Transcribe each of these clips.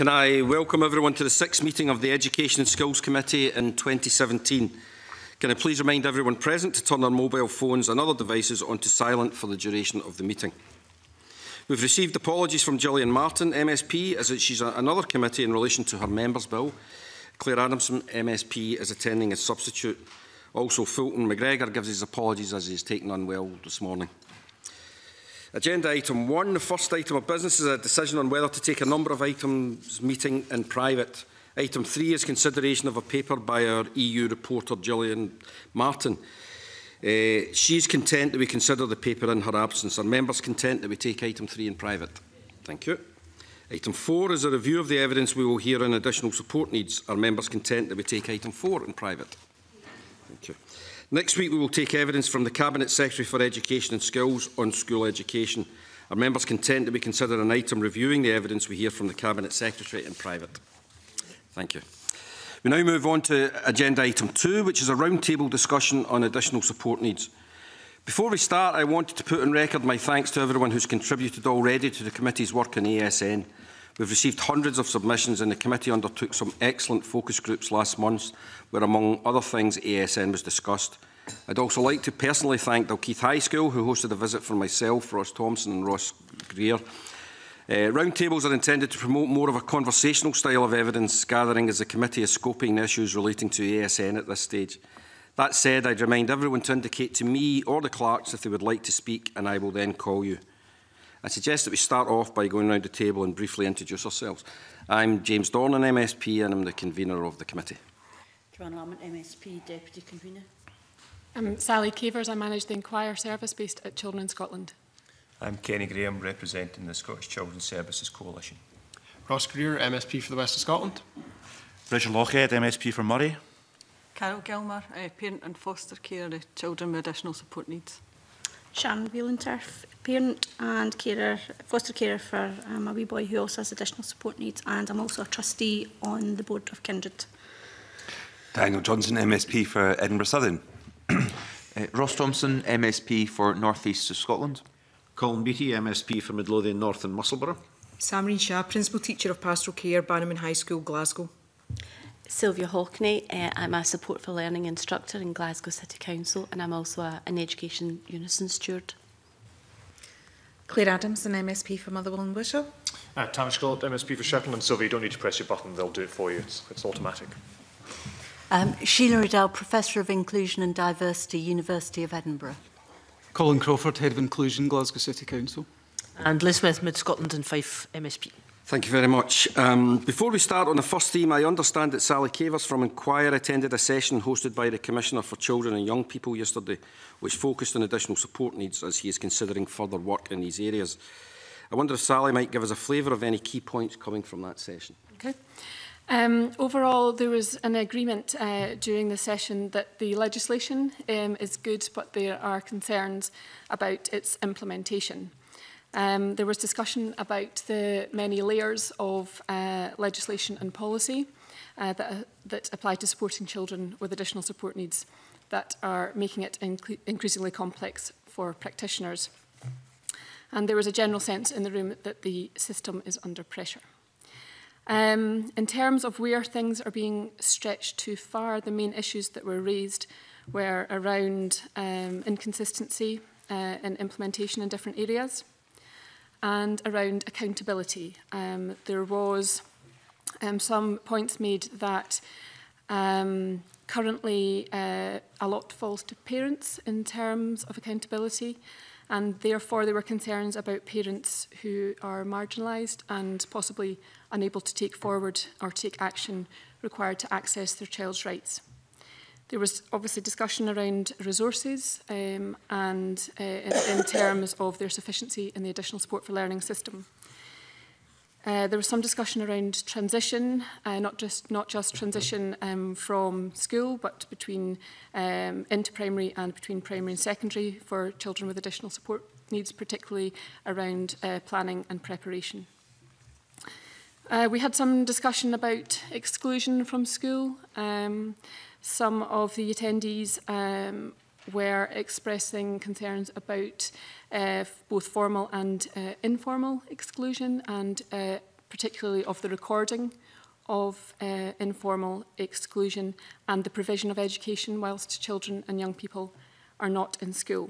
Can I welcome everyone to the 6th meeting of the Education and Skills Committee in 2017. Can I please remind everyone present to turn their mobile phones and other devices onto silent for the duration of the meeting. We've received apologies from Gillian Martin, MSP, as she's another committee in relation to her members' bill. Claire Adamson, MSP, is attending as substitute. Also, Fulton McGregor gives his apologies as he is taken unwell this morning. Agenda item 1, the first item of business is a decision on whether to take a number of items meeting in private. Item 3 is consideration of a paper by our EU reporter Gillian Martin. She is content that we consider the paper in her absence. Are members content that we take item 3 in private? Thank you. Item 4 is a review of the evidence we will hear on additional support needs. Are members content that we take item 4 in private? Thank you. Next week we will take evidence from the Cabinet Secretary for Education and Skills on school education. Are members content that we consider an item reviewing the evidence we hear from the Cabinet Secretary in private? Thank you. We now move on to agenda item 2, which is a roundtable discussion on additional support needs. Before we start, I wanted to put on record my thanks to everyone who's contributed already to the committee's work on ASN. We've received hundreds of submissions and the committee undertook some excellent focus groups last month where, among other things, ASN was discussed. I'd also like to personally thank Dalkeith High School, who hosted a visit for myself, Ross Thompson and Ross Greer. Roundtables are intended to promote more of a conversational style of evidence gathering as the committee is scoping the issues relating to ASN at this stage. That said, I'd remind everyone to indicate to me or the clerks if they would like to speak, and I will then call you. I suggest that we start off by going around the table and briefly introduce ourselves. I'm James Dornan, MSP, and I'm the convener of the committee. Joanne Lamont, MSP, Deputy Convener. I'm Sally Cavers. I manage the Enquire service based at Children in Scotland. I'm Kenny Graham, representing the Scottish Children's Services Coalition. Ross Greer, MSP for the West of Scotland. Richard Lochhead, MSP for Murray. Carol Gilmour, parent and foster care of children with additional support needs. Sharon Wheelanturf, parent and carer, foster carer for a wee boy who also has additional support needs, and I'm also a trustee on the board of Kindred. Daniel Johnson, MSP for Edinburgh Southern. Ross Thompson, MSP for North East of Scotland. Colin Beattie, MSP for Midlothian North and Musselburgh. Samreen Shah, Principal Teacher of Pastoral Care, Bannerman High School, Glasgow. Sylvia Haughney, I'm a Support for Learning Instructor in Glasgow City Council, and I'm also an Education UNISON steward. Claire Adamson, MSP for Motherwell and Wishaw. Tavish Scott, MSP for Shetland, and Sylvia, you don't need to press your button, they'll do it for you, it's automatic. Sheila, Riddell, Professor of Inclusion and Diversity, University of Edinburgh. Colin, Crawford, Head of Inclusion, Glasgow City Council. And Liz Smith, Mid-Scotland and Fife, MSP. Thank you very much. Before we start on the first theme, I understand that Sally Cavers from Enquire attended a session hosted by the Commissioner for Children and Young People yesterday, which focused on additional support needs as he is considering further work in these areas. I wonder if Sally might give us a flavour of any key points coming from that session. Okay. Overall, there was an agreement during the session that the legislation is good, but there are concerns about its implementation. There was discussion about the many layers of legislation and policy that apply to supporting children with additional support needs that are making it increasingly complex for practitioners. And there was a general sense in the room that the system is under pressure. In terms of where things are being stretched too far, the main issues that were raised were around inconsistency in implementation in different areas and around accountability. There was some points made that currently a lot falls to parents in terms of accountability, and therefore there were concerns about parents who are marginalised and possibly unable to take forward or take action required to access their child's rights. There was obviously discussion around resources and in terms of their sufficiency in the additional support for learning system. There was some discussion around transition, not just transition from school, but between into primary and between primary and secondary for children with additional support needs, particularly around planning and preparation. We had some discussion about exclusion from school. Some of the attendees were expressing concerns about both formal and informal exclusion, and particularly of the recording of informal exclusion and the provision of education whilst children and young people are not in school.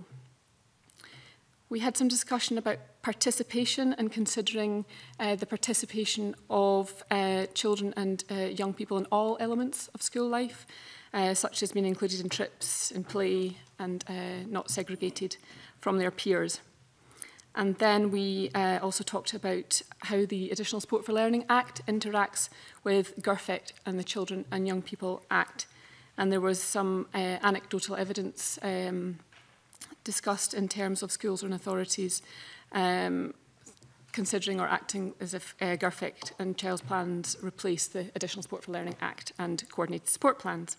We had some discussion about participation and considering the participation of children and young people in all elements of school life, such as being included in trips, in play, and not segregated from their peers. And then we also talked about how the Additional Support for Learning Act interacts with GIRFECT and the Children and Young People Act. And there was some anecdotal evidence discussed in terms of schools and authorities considering or acting as if GIRFECT and Child's Plans replace the Additional Support for Learning Act and Coordinated Support Plans.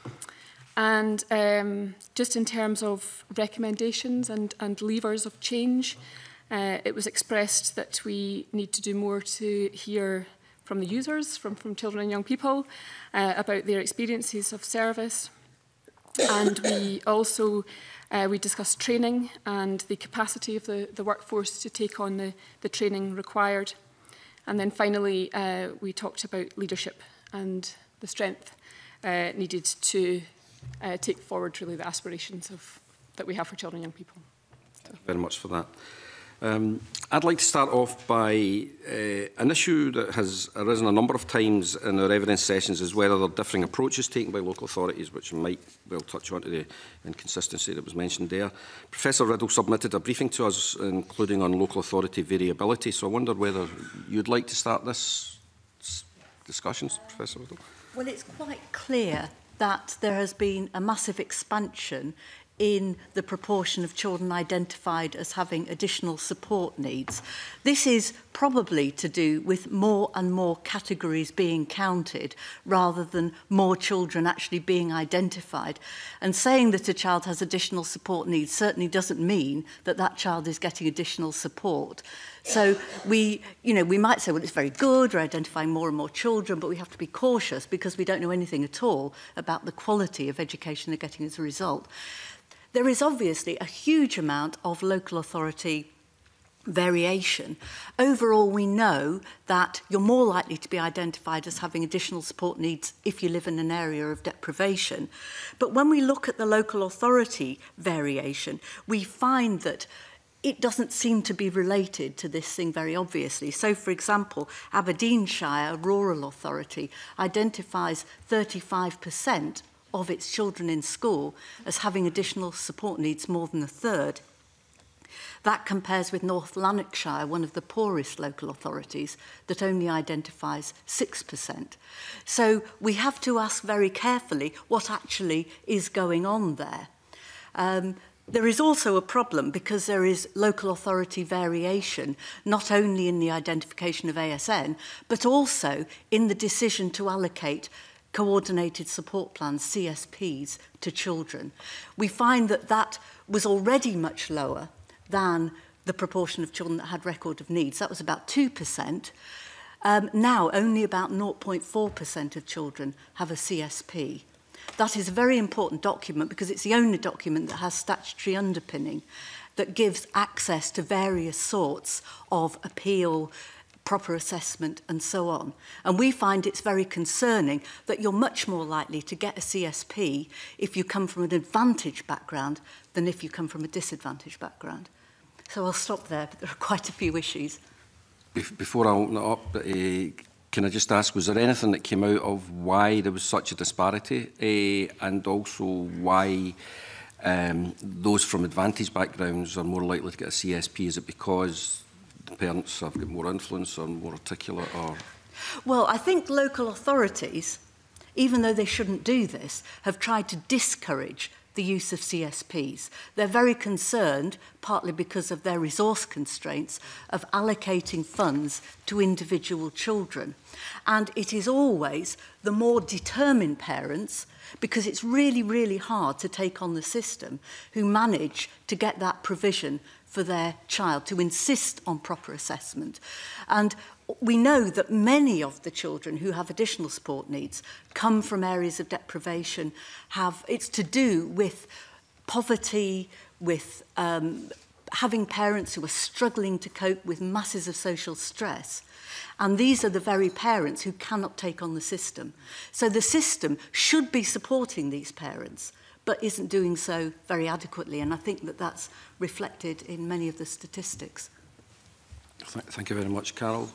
And just in terms of recommendations and levers of change, it was expressed that we need to do more to hear from the users, from children and young people, about their experiences of service. And we also we discussed training and the capacity of the workforce to take on the training required. And then finally, we talked about leadership and the strength needed to take forward really the aspirations that we have for children and young people. Thank you very much for that. I'd like to start off by an issue that has arisen a number of times in our evidence sessions is whether there are differing approaches taken by local authorities, which might well touch on to the inconsistency that was mentioned there. Professor Riddell submitted a briefing to us, including on local authority variability, so I wonder whether you'd like to start this discussions, Professor Riddell? Well, it's quite clear that there has been a massive expansion in the proportion of children identified as having additional support needs. This is probably to do with more and more categories being counted rather than more children actually being identified. And saying that a child has additional support needs certainly doesn't mean that that child is getting additional support. So we might say, well, it's very good, we're identifying more and more children, but we have to be cautious because we don't know anything at all about the quality of education they're getting as a result. There is obviously a huge amount of local authority variation. Overall, we know that you're more likely to be identified as having additional support needs if you live in an area of deprivation. But when we look at the local authority variation, we find that it doesn't seem to be related to this thing very obviously. So, for example, Aberdeenshire Rural Authority identifies 35% of its children in school as having additional support needs more than a third. That compares with North Lanarkshire, one of the poorest local authorities, that only identifies 6%. So we have to ask very carefully what actually is going on there. There is also a problem because there is local authority variation, not only in the identification of ASN, but also in the decision to allocate coordinated support plans, CSPs, to children. We find that that was already much lower than the proportion of children that had record of needs. That was about 2%. Now, only about 0.4% of children have a CSP. That is a very important document because it's the only document that has statutory underpinning that gives access to various sorts of appeal, proper assessment and so on. And we find it's very concerning that you're much more likely to get a CSP if you come from an advantaged background than if you come from a disadvantaged background. So I'll stop there, but there are quite a few issues. Before I open it up, can I just ask, was there anything that came out of why there was such a disparity and also why those from advantaged backgrounds are more likely to get a CSP? Is it because the parents have got more influence or more articulate? Or? Well, I think local authorities, even though they shouldn't do this, have tried to discourage the use of CSPs. They're very concerned, partly because of their resource constraints, of allocating funds to individual children. And it is always the more determined parents, because it's really, really hard to take on the system, who manage to get that provision for their child, to insist on proper assessment. And we know that many of the children who have additional support needs come from areas of deprivation, it's to do with poverty, with having parents who are struggling to cope with masses of social stress. And these are the very parents who cannot take on the system. So the system should be supporting these parents, but isn't doing so very adequately. And I think that that's reflected in many of the statistics. Thank you very much, Carol.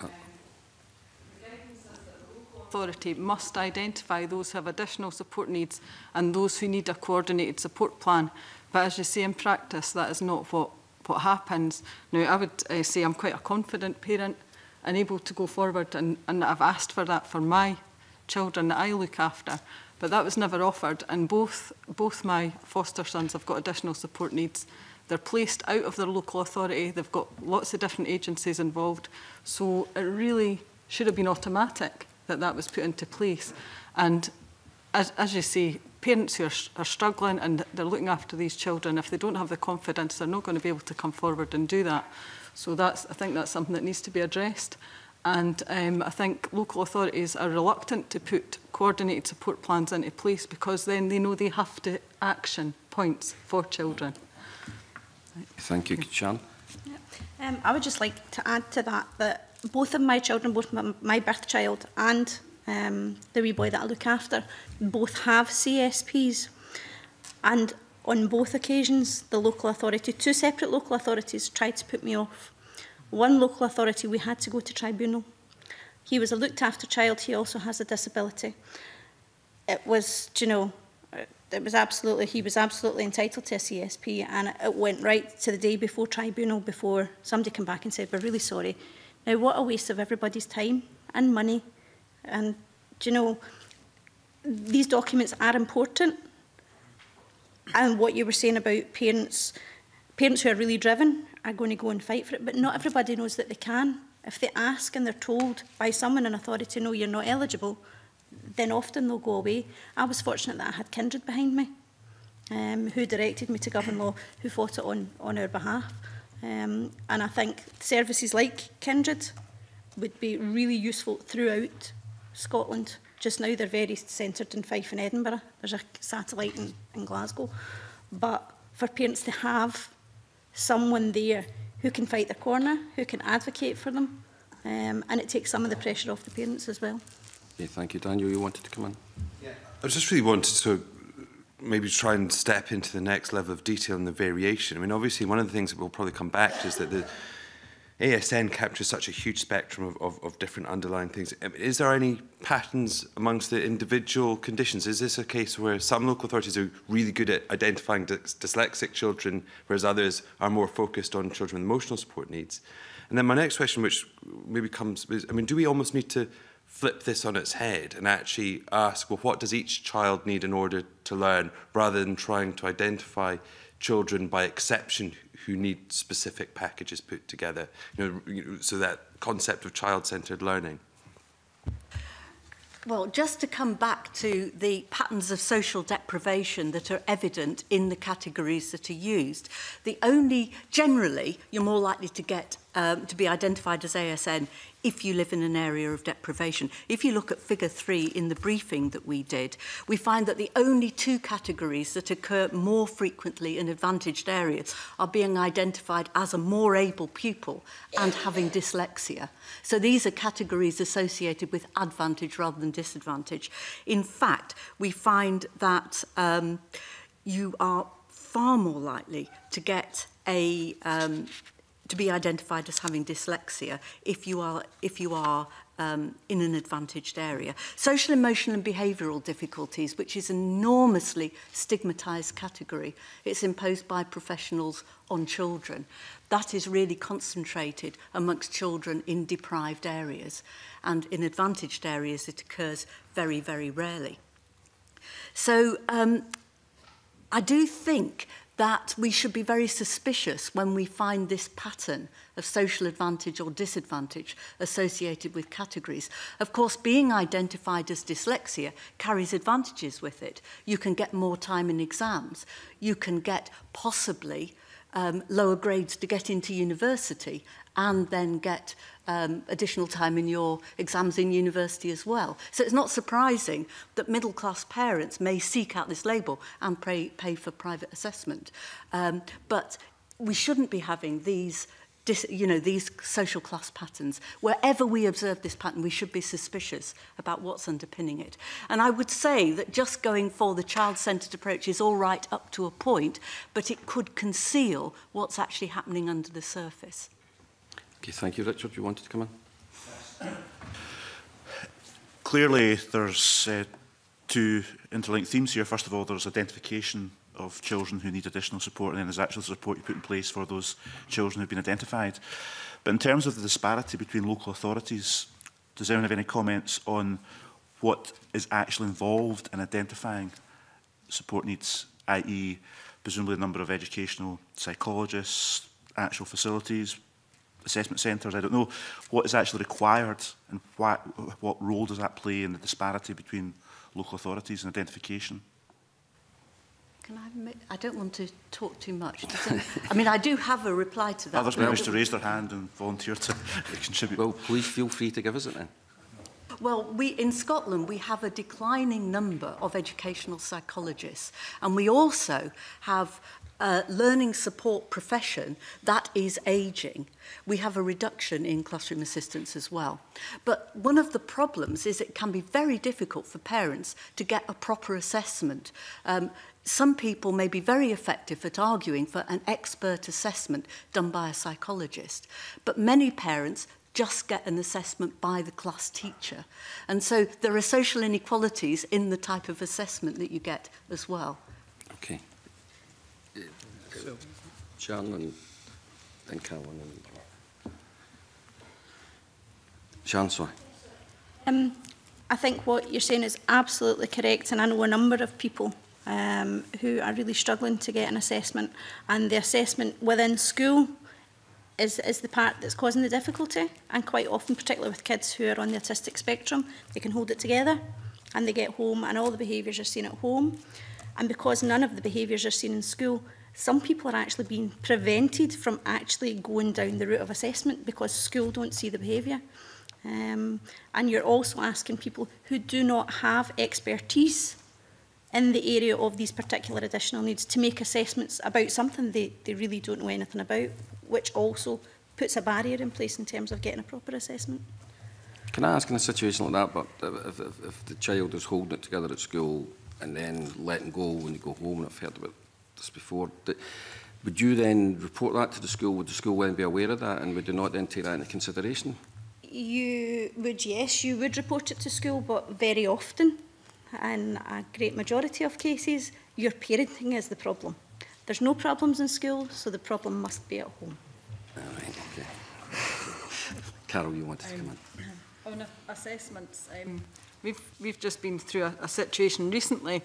Authority must identify those who have additional support needs and those who need a coordinated support plan. But as you say, in practice, that is not what happens. Now, I would say I'm quite a confident parent and able to go forward, and I've asked for that for my children that I look after, but that was never offered, and both my foster sons have got additional support needs. They're placed out of their local authority, they've got lots of different agencies involved, so it really should have been automatic that was put into place. And as you say, parents who are struggling and they're looking after these children, if they don't have the confidence, they're not going to be able to come forward and do that. So I think that's something that needs to be addressed. And I think local authorities are reluctant to put coordinated support plans into place because then they know they have to action points for children. Thank you, Sian. Yeah. I would just like to add to that both of my children, both my birth child and the wee boy that I look after, both have CSPs. And on both occasions, the local authority, two separate local authorities, tried to put me off. One local authority, we had to go to tribunal. He was a looked after child, he also has a disability. It was, you know, he was absolutely entitled to a CSP, and it went right to the day before tribunal before somebody came back and said, we're really sorry. Now, what a waste of everybody's time and money. And, you know, these documents are important. And what you were saying about parents who are really driven are going to go and fight for it, but not everybody knows that they can. If they ask and they're told by someone in authority, no, you're not eligible, then often they'll go away. I was fortunate that I had Kindred behind me, who directed me to Govern Law, who fought it on our behalf. And I think services like Kindred would be really useful throughout Scotland. Just now they're very centred in Fife and Edinburgh. There's a satellite in Glasgow. But for parents to have someone there who can fight their corner, who can advocate for them, and it takes some of the pressure off the parents as well. Okay, thank you. Daniel, you wanted to come in? Yeah. I just really wanted to maybe try and step into the next level of detail and the variation. I mean, obviously, one of the things that we'll probably come back to is that the ASN captures such a huge spectrum of different underlying things. Is there any patterns amongst the individual conditions? Is this a case where some local authorities are really good at identifying dyslexic children, whereas others are more focused on children with emotional support needs? And then my next question, which maybe comes, is, I mean, do we almost need to flip this on its head and actually ask, well, what does each child need in order to learn, rather than trying to identify children by exception who need specific packages put together, so that concept of child-centred learning? Well, just to come back to the patterns of social deprivation that are evident in the categories that are used, generally, you're more likely to get to be identified as ASN if you live in an area of deprivation. If you look at figure 3 in the briefing that we did, we find that the only two categories that occur more frequently in advantaged areas are being identified as a more able pupil and having dyslexia. So these are categories associated with advantage rather than disadvantage. In fact, we find that you are far more likely to get to be identified as having dyslexia if you are in an advantaged area. Social, emotional and behavioural difficulties, which is an enormously stigmatised category. It's imposed by professionals on children. That is really concentrated amongst children in deprived areas. And in advantaged areas, it occurs very, very rarely. So I do think that we should be very suspicious when we find this pattern of social advantage or disadvantage associated with categories. Of course, being identified as dyslexia carries advantages with it. You can get more time in exams. You can get possibly lower grades to get into university and then get additional time in your exams in university as well. So it's not surprising that middle-class parents may seek out this label and pay for private assessment. But we shouldn't be having these these social class patterns. Wherever we observe this pattern, we should be suspicious about what's underpinning it. And I would say that just going for the child-centred approach is all right up to a point, but it could conceal what's actually happening under the surface. Okay, thank you, Richard. You wanted to come in? Clearly, there's two interlinked themes here. First of all, there's identification of children who need additional support, and then there's actual support you put in place for those children who've been identified. But in terms of the disparity between local authorities, does anyone have any comments on what is actually involved in identifying support needs, i.e. presumably the number of educational psychologists, actual facilities, assessment centres? I don't know. What is actually required, and what role does that play in the disparity between local authorities and identification? Can I don't want to talk too much. I mean, I do have a reply to that. Others may wish to raise their hand and volunteer to contribute. Well, please feel free to give us it then. Well, in Scotland, we have a declining number of educational psychologists, and we also have a learning support profession that is ageing. We have a reduction in classroom assistants as well. But one of the problems is it can be very difficult for parents to get a proper assessment. Some people may be very effective at arguing for an expert assessment done by a psychologist, but many parents just get an assessment by the class teacher. And so there are social inequalities in the type of assessment that you get as well. Okay. Sean and then Colin. Sean, sorry. I think what you're saying is absolutely correct, and I know a number of people who are really struggling to get an assessment, and the assessment within school is the part that's causing the difficulty. And quite often, particularly with kids who are on the autistic spectrum, they can hold it together and they get home and all the behaviours are seen at home. And because none of the behaviours are seen in school, some people are actually being prevented from actually going down the route of assessment because school don't see the behaviour. And you're also asking people who do not have expertise in the area of these particular additional needs to make assessments about something they really don't know anything about, which also puts a barrier in place in terms of getting a proper assessment. Can I ask, in a situation like that, but if the child is holding it together at school and then letting go when they go home, and I've heard about this before, would you then report that to the school? Would the school then be aware of that, and would they not then take that into consideration? You would, yes, you would report it to school, but very often, in a great majority of cases, your parenting is the problem. There's no problems in school, so the problem must be at home. All right, okay. Carol, you wanted to come in. On assessments, we've just been through a situation recently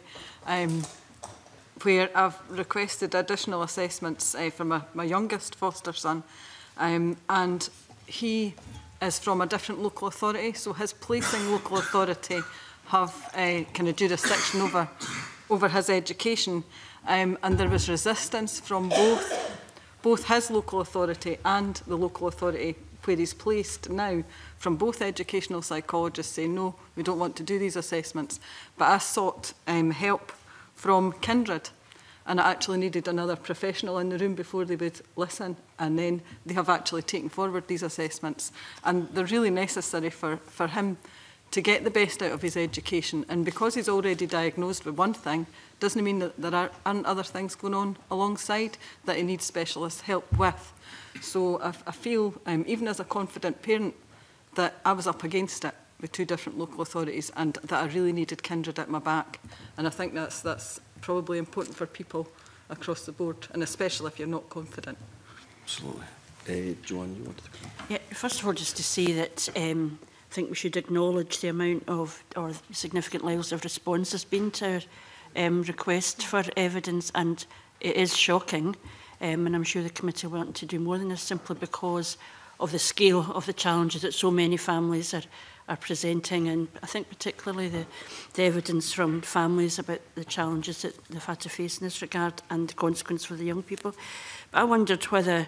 where I've requested additional assessments for my youngest foster son, and he is from a different local authority, so his placing local authority have kind of jurisdiction over his education, and there was resistance from both his local authority and the local authority where he's placed now, from both educational psychologists saying, no, we don't want to do these assessments. But I sought help from Kindred, and I actually needed another professional in the room before they would listen, and then they have actually taken forward these assessments. And they're really necessary for him to get the best out of his education. And because he's already diagnosed with one thing, doesn't mean that there aren't other things going on alongside that he needs specialist help with. So I feel, even as a confident parent, that I was up against it with two different local authorities, and that I really needed Kindred at my back. And I think that's probably important for people across the board, and especially if you're not confident. Absolutely. Joanne, you wanted to come in? Yeah, first of all, just to say that I think we should acknowledge the amount of, or significant levels of response has been to our request for evidence, and it is shocking, and I'm sure the committee will want to do more than this, simply because of the scale of the challenges that so many families are presenting, and I think particularly the evidence from families about the challenges that they've had to face in this regard and the consequence for the young people. But I wondered whether,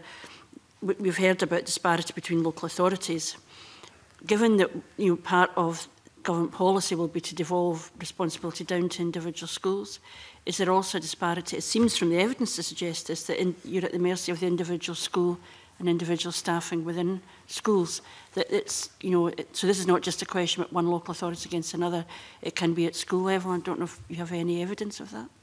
we've heard about disparity between local authorities, given that part of government policy will be to devolve responsibility down to individual schools. Is there also a disparity? It seems from the evidence to suggest this, that you're at the mercy of the individual school and individual staffing within schools. That it's, you know, so this is not just a question about one local authority against another. It can be at school level. I don't know if you have any evidence of that.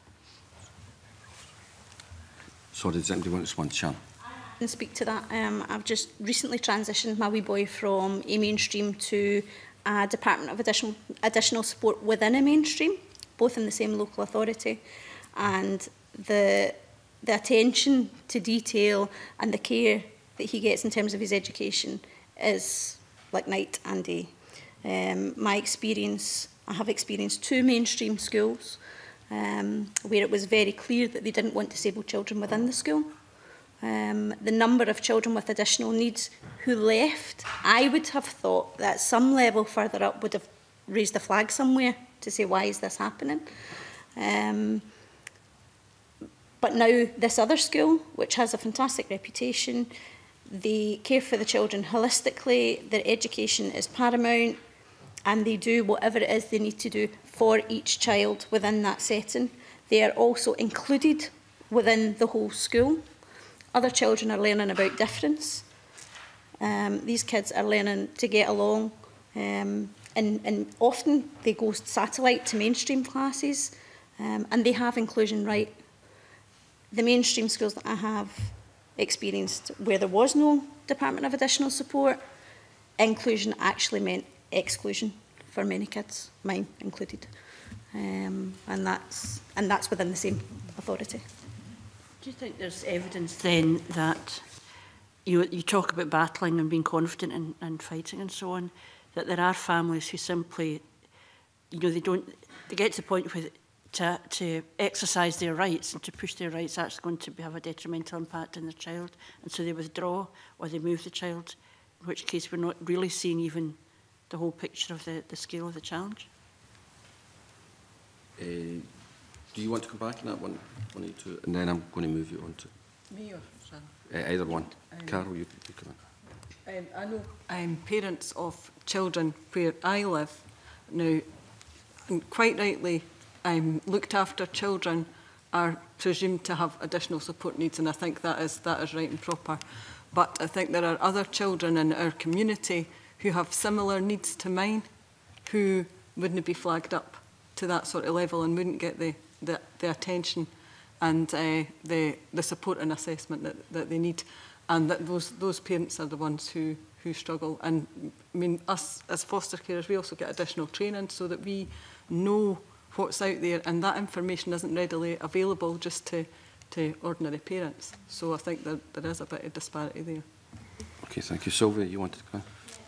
Sorry, does anybody want to respond, Sean? I can speak to that. I've just recently transitioned my wee boy from a mainstream to a Department of Additional Support within a mainstream, both in the same local authority. And the attention to detail and the care that he gets in terms of his education is like night and day. My experience, I have experienced 2 mainstream schools where it was very clear that they didn't want disabled children within the school. The number of children with additional needs who left, I would have thought that at some level further up would have raised a flag somewhere to say, why is this happening? But now this other school, which has a fantastic reputation, they care for the children holistically, their education is paramount, and they do whatever it is they need to do for each child within that setting. They are also included within the whole school. Other children are learning about difference. These kids are learning to get along, and often they go satellite to mainstream classes, and they have inclusion right. The mainstream schools that I have experienced where there was no Department of Additional Support, inclusion actually meant exclusion for many kids, mine included. And that's within the same authority. Do you think there's evidence then that you talk about battling and being confident and fighting and so on, that there are families who simply, they get to the point where to exercise their rights and to push their rights actually going to have a detrimental impact on their child, and so they withdraw or they move the child, in which case we're not really seeing even the whole picture of the scale of the challenge? Do you want to come back on that one or two? And then I'm going to move you on to... Me or Shannon? Either one. Carol, you come in. I know I'm parents of children where I live. Now, quite rightly, looked after children are presumed to have additional support needs, and I think that is right and proper. But I think there are other children in our community who have similar needs to mine who wouldn't be flagged up to that sort of level and wouldn't get the attention and the support and assessment that they need. And that those parents are the ones who struggle. And I mean, us as foster carers, we also get additional training so that we know what's out there, and that information isn't readily available just to ordinary parents. So I think that there is a bit of disparity there. Okay, thank you. Sylvia, you wanted to come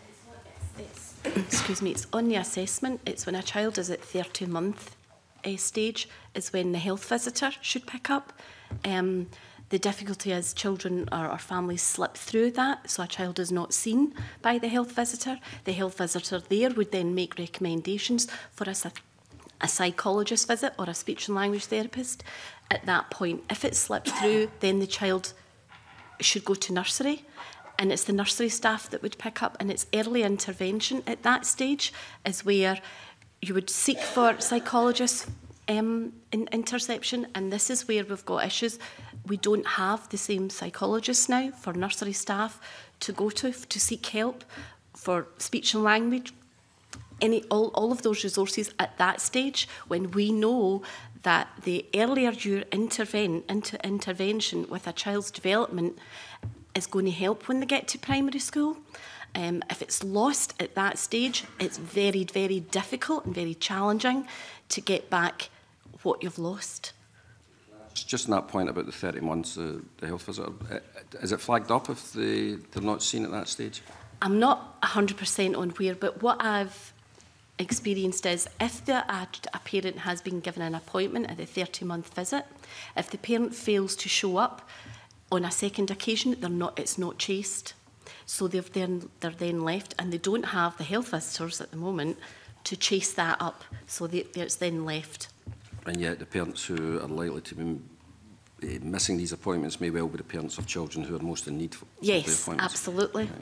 in? Excuse me, it's on the assessment. It's when a child is at 30-month stage is when the health visitor should pick up. The difficulty is children or families slip through that, so a child is not seen by the health visitor. The health visitor there would then make recommendations for a psychologist visit or a speech and language therapist. At that point, if it slipped through, then the child should go to nursery, and it's the nursery staff that would pick up, and it's early intervention at that stage is where you would seek for psychologists in interception, and this is where we've got issues. We don't have the same psychologists now for nursery staff to go to seek help for speech and language. All of those resources at that stage, when we know that the earlier you intervene into intervention with a child's development is going to help when they get to primary school. If it's lost at that stage, it's very, very difficult and very challenging to get back what you've lost. Just on that point about the 30 months, the health visitor, is it flagged up if they're not seen at that stage? I'm not 100% on where, but what I've experienced is if a parent has been given an appointment at the 30-month visit, if the parent fails to show up on a second occasion, it's not chased. So they're then left, and they don't have the health visitors at the moment to chase that up, so it's then left. And yet the parents who are likely to be missing these appointments may well be the parents of children who are most in need for the appointments. Yes, absolutely.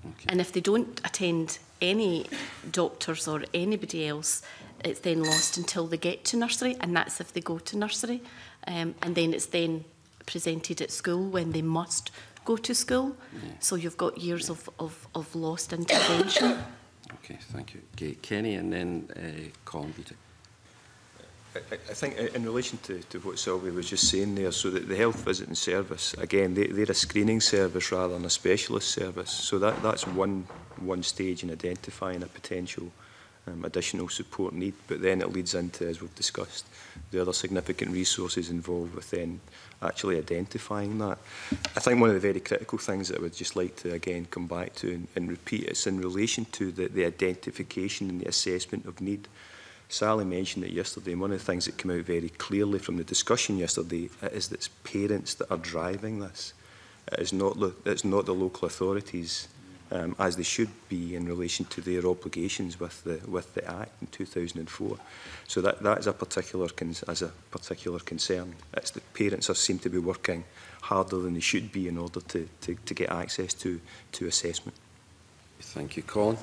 Okay. And if they don't attend any doctors or anybody else, it's then lost until they get to nursery, and that's if they go to nursery. And then it's then presented at school when they must go to school. Yeah. So you've got years of lost intervention. Okay, thank you. Okay, Kenny, and then Colin Beattie. I think in relation to what Sylvia was just saying there, so that the health visiting service, again, they're a screening service rather than a specialist service. So that's one stage in identifying a potential additional support need. But then it leads into, as we've discussed, the other significant resources involved with then actually identifying that. I think one of the very critical things that I would just like to again come back to and repeat is in relation to the identification and the assessment of need. Sally mentioned it yesterday, and one of the things that came out very clearly from the discussion yesterday is that it's parents that are driving this. It's not the local authorities, as they should be in relation to their obligations with the Act in 2004. So that is a particular concern. It's that parents seem to be working harder than they should be in order to get access to assessment. Thank you, Colin.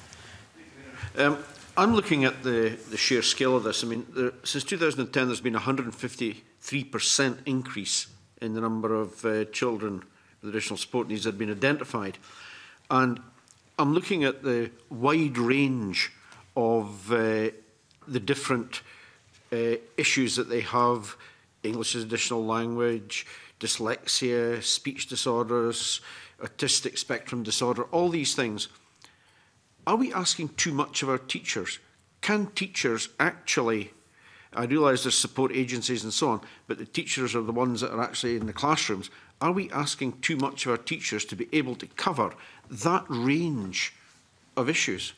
I'm looking at the sheer scale of this. I mean, since 2010, there's been a 153% increase in the number of children with additional support needs that have been identified. And I'm looking at the wide range of the different issues that they have: English as additional language, dyslexia, speech disorders, autistic spectrum disorder, all these things. Are we asking too much of our teachers? Can teachers actually, I realise there's support agencies and so on, but the teachers are the ones that are actually in the classrooms. Are we asking too much of our teachers to be able to cover that range of issues?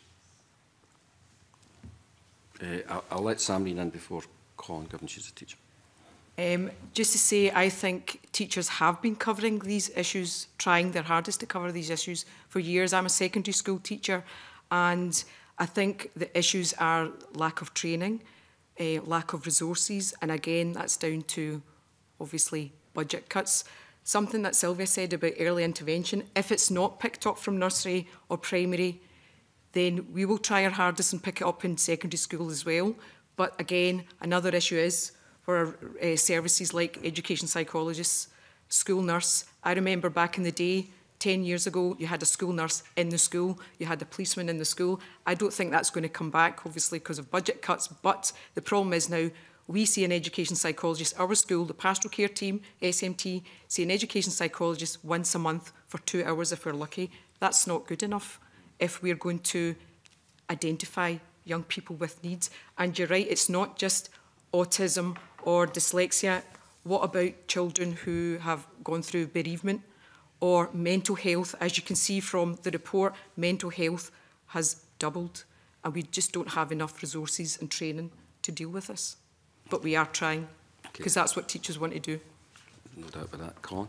I'll let Samreen in before Colin, given she's a teacher. Just to say, I think teachers have been covering these issues, trying their hardest to cover these issues for years. I'm a secondary school teacher, and I think the issues are lack of training, lack of resources, and again, that's down to, obviously, budget cuts. Something that Sylvia said about early intervention, if it's not picked up from nursery or primary, then we will try our hardest and pick it up in secondary school as well. But again, another issue is for services like education psychologists, school nurse. I remember back in the day, 10 years ago, you had a school nurse in the school, you had a policeman in the school. I don't think that's going to come back, obviously, because of budget cuts. But the problem is now, we see an education psychologist, our school, the pastoral care team, SMT, see an education psychologist once a month for 2 hours if we're lucky. That's not good enough if we're going to identify young people with needs. And you're right, it's not just autism or dyslexia. What about children who have gone through bereavement or mental health? As you can see from the report, mental health has doubled, and we just don't have enough resources and training to deal with this. But we are trying, because that's what teachers want to do. No doubt about that. Colin?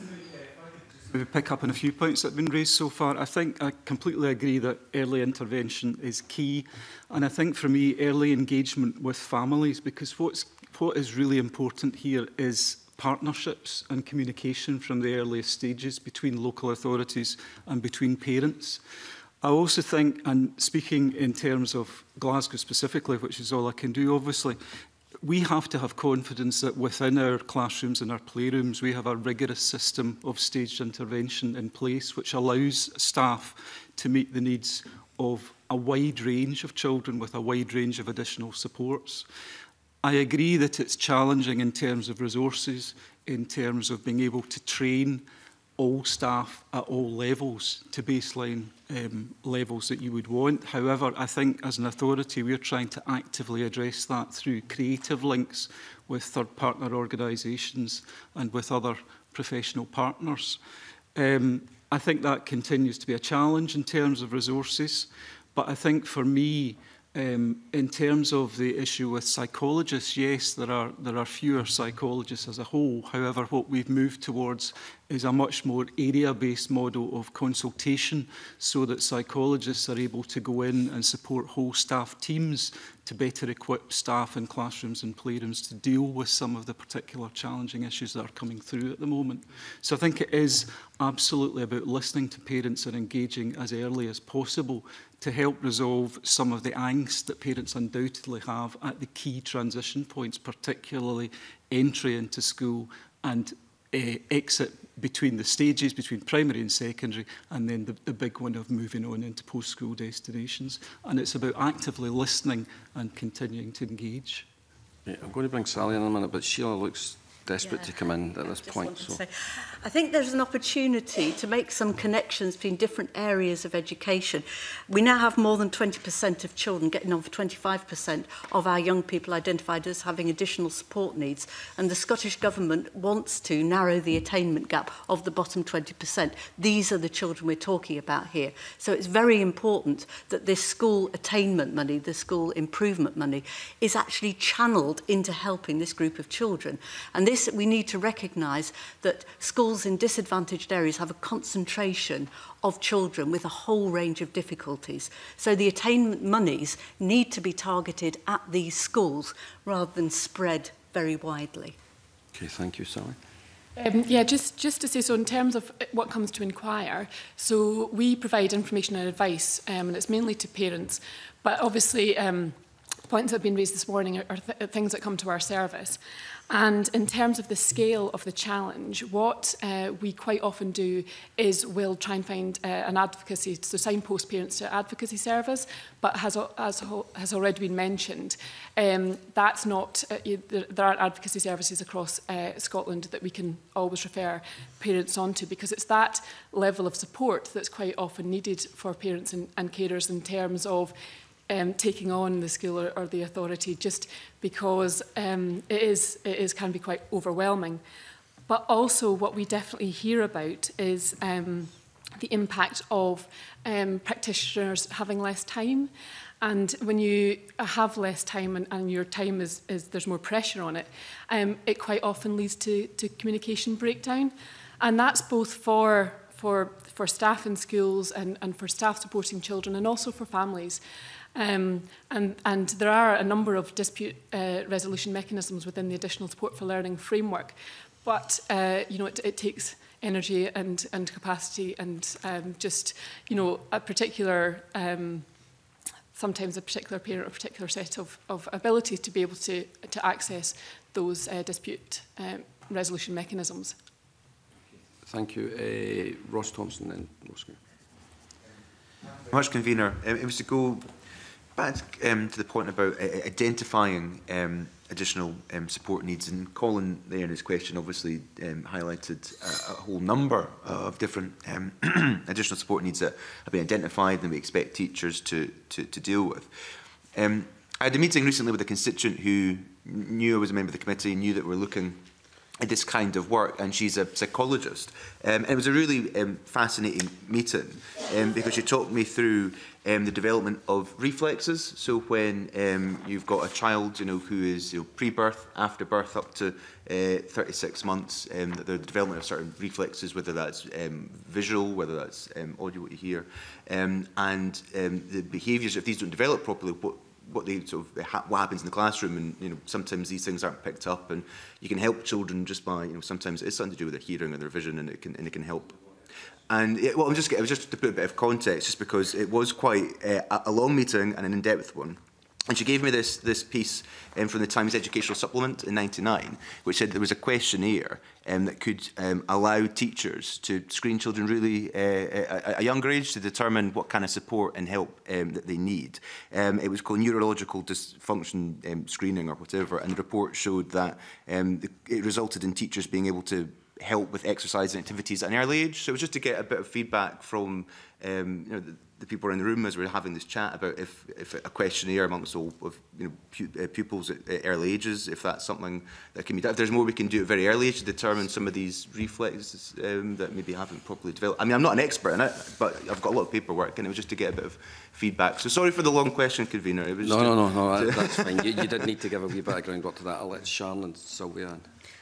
Maybe pick up on a few points that have been raised so far. I think I completely agree that early intervention is key. And I think for me, early engagement with families, because what is really important here is partnerships and communication from the earliest stages between local authorities and between parents. I also think, and speaking in terms of Glasgow specifically, which is all I can do, obviously, we have to have confidence that within our classrooms and our playrooms, we have a rigorous system of staged intervention in place, which allows staff to meet the needs of a wide range of children with a wide range of additional supports. I agree that it's challenging in terms of resources, in terms of being able to train all staff at all levels to baseline levels that you would want. However, I think as an authority, we're trying to actively address that through creative links with third partner organisations and with other professional partners. I think that continues to be a challenge in terms of resources, but I think for me, in terms of the issue with psychologists, yes, there are fewer psychologists as a whole. However, what we've moved towards is a much more area-based model of consultation, so that psychologists are able to go in and support whole staff teams to better equip staff in classrooms and playrooms to deal with some of the particular challenging issues that are coming through at the moment. So I think it is absolutely about listening to parents and engaging as early as possible to help resolve some of the angst that parents undoubtedly have at the key transition points, particularly entry into school and exit between the stages, between primary and secondary, and then the big one of moving on into post-school destinations. And it's about actively listening and continuing to engage. Yeah, I'm going to bring Sally in a minute, but Sheila looks desperate to come in at this point. So. I think there's an opportunity to make some connections between different areas of education. We now have more than 20% of children, getting on for 25% of our young people identified as having additional support needs. And the Scottish Government wants to narrow the attainment gap of the bottom 20%. These are the children we're talking about here. So it's very important that this school attainment money, the school improvement money, is actually channelled into helping this group of children. And this, we need to recognise that schools in disadvantaged areas have a concentration of children with a whole range of difficulties. So the attainment monies need to be targeted at these schools rather than spread very widely. Okay, thank you, Sally. Yeah, just to say, so in terms of what comes to Enquire, so we provide information and advice, and it's mainly to parents, but obviously points that have been raised this morning are things that come to our service. And in terms of the scale of the challenge, what we quite often do is we'll try and find an advocacy, so signpost parents to advocacy service, but as has already been mentioned, that's not, there aren't advocacy services across Scotland that we can always refer parents onto, because it's that level of support that's quite often needed for parents and carers in terms of taking on the school or the authority, just because it can be quite overwhelming. But also what we definitely hear about is the impact of practitioners having less time. And when you have less time and your time is there's more pressure on it, it quite often leads to communication breakdown. And that's both for staff in schools and for staff supporting children, and also for families. And there are a number of dispute resolution mechanisms within the Additional Support for Learning framework, but you know, it takes energy and capacity and just, you know, a particular sometimes a particular parent or a particular set of abilities to be able to access those dispute resolution mechanisms. Thank you. Ross Thompson and Oscar. Much, Convener. It was to go back to the point about identifying additional support needs, and Colin there in his question obviously highlighted a whole number of different additional support needs that have been identified and we expect teachers to deal with. I had a meeting recently with a constituent who knew I was a member of the committee, knew that we're looking at this kind of work, and she's a psychologist. And it was a really fascinating meeting because she talked me through the development of reflexes. So when you've got a child, you know, who is, you know, pre-birth, after birth, up to 36 months, the development of certain reflexes, whether that's visual, whether that's audio, what you hear, and the behaviours, if these don't develop properly, what they sort of what happens in the classroom, and you know, sometimes these things aren't picked up, and you can help children just by, you know, sometimes it's something to do with their hearing or their vision, and it can help. And it, well, it was just to put a bit of context, just because it was quite a long meeting and an in-depth one. And she gave me this piece from the Times Educational Supplement in '99, which said there was a questionnaire that could allow teachers to screen children really at a younger age to determine what kind of support and help that they need. It was called neurological dysfunction screening or whatever, and the report showed that it resulted in teachers being able to help with exercise and activities at an early age. So it was just to get a bit of feedback from you know, the people in the room as we were having this chat about if a questionnaire amongst all of, you know, pupils at early ages, if that's something that can be done. If there's more we can do at very early age to determine some of these reflexes that maybe haven't properly developed. I mean, I'm not an expert in it, but I've got a lot of paperwork, and it was just to get a bit of feedback. So sorry for the long question, Convener. It was no, that's fine. You didn't need to give a wee bit of groundwork to that. I'll let Sharon and Sylvia in.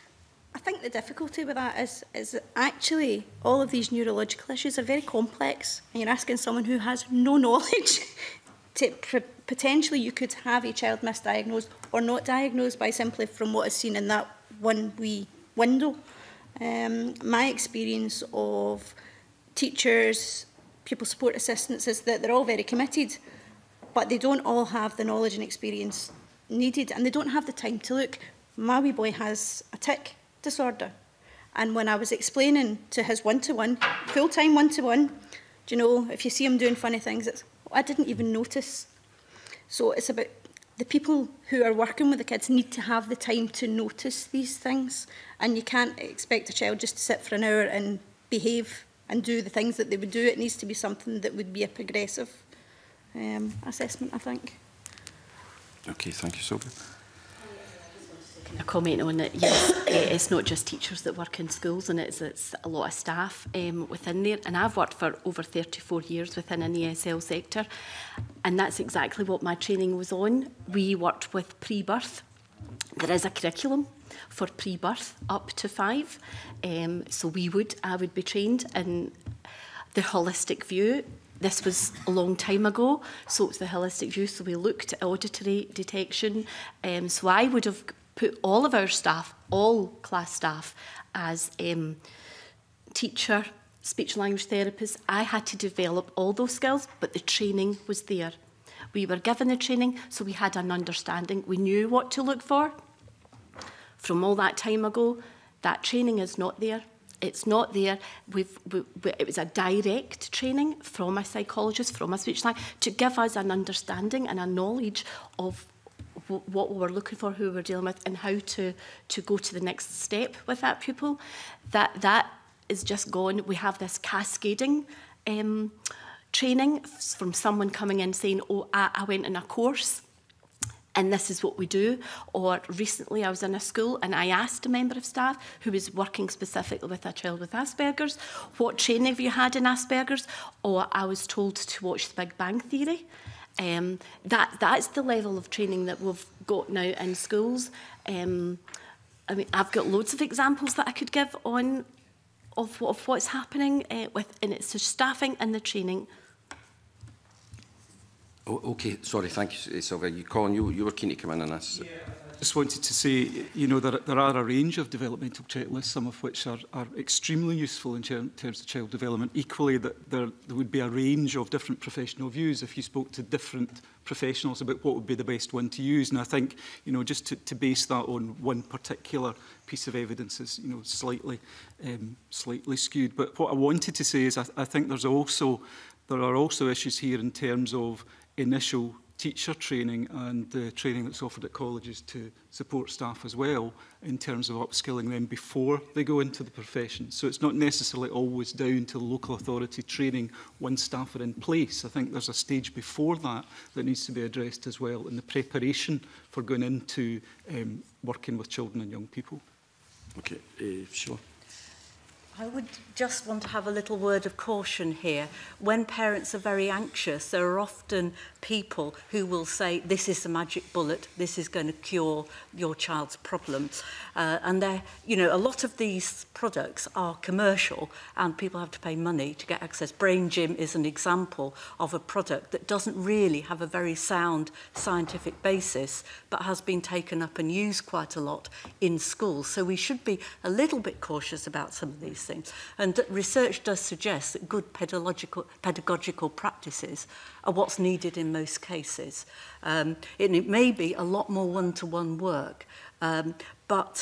I think the difficulty with that is that actually all of these neurological issues are very complex, and you're asking someone who has no knowledge to potentially you could have a child misdiagnosed or not diagnosed by simply from what is seen in that one wee window. My experience of teachers, pupil support assistants is that they're all very committed, but they don't all have the knowledge and experience needed, and they don't have the time to look. My wee boy has a tic disorder, and when I was explaining to his one-to-one, full-time one-to-one, do you know, if you see him doing funny things, it's, I didn't even notice. So it's about the people who are working with the kids need to have the time to notice these things, and you can't expect a child just to sit for an hour and behave and do the things that they would do. It needs to be something that would be a progressive assessment, I think. Okay, thank you, Sylvia. A comment on it, yes, it's not just teachers that work in schools, and it's a lot of staff within there. And I've worked for over 34 years within an ESL sector, and that's exactly what my training was on. We worked with pre-birth. There is a curriculum for pre-birth up to 5. So I would be trained in the holistic view. This was a long time ago, so it's the holistic view. So we looked at auditory detection. So I would have put all of our staff, all class staff, as teacher, speech language therapists. I had to develop all those skills, but the training was there. We were given the training, so we had an understanding. We knew what to look for. From all that time ago, that training is not there. It's not there. It was a direct training from a psychologist, from a speech language, to give us an understanding and a knowledge of what we were looking for, who we were dealing with, and how to go to the next step with that pupil. That is just gone. We have this cascading training from someone coming in saying, oh, I went in a course and this is what we do. Or recently I was in a school and I asked a member of staff who was working specifically with a child with Asperger's, what training have you had in Asperger's? Or I was told to watch The Big Bang Theory. That's the level of training that we've got now in schools. I mean, I've got loads of examples that I could give on of what's happening and it's the staffing and the training. Oh, okay, sorry, thank you, Sylvia. Colin, you were keen to come in on this. Yeah. Just wanted to say, you know, there are a range of developmental checklists, some of which are extremely useful in terms of child development. Equally, that there would be a range of different professional views if you spoke to different professionals about what would be the best one to use. And I think, you know, just to base that on one particular piece of evidence is, you know, slightly skewed. But what I wanted to say is I think there are also issues here in terms of initial teacher training and the training that's offered at colleges to support staff as well in terms of upskilling them before they go into the profession. So it's not necessarily always down to local authority training once staff are in place. I think there's a stage before that that needs to be addressed as well in the preparation for going into working with children and young people. Okay, sure. I would just want to have a little word of caution here. When parents are very anxious, there are often people who will say, this is the magic bullet, this is going to cure your child's problem. And you know, a lot of these products are commercial and people have to pay money to get access. Brain Gym is an example of a product that doesn't really have a very sound scientific basis, but has been taken up and used quite a lot in schools. So we should be a little bit cautious about some of these things. And research does suggest that good pedagogical practices are what's needed in most cases. It may be a lot more one-to-one work, but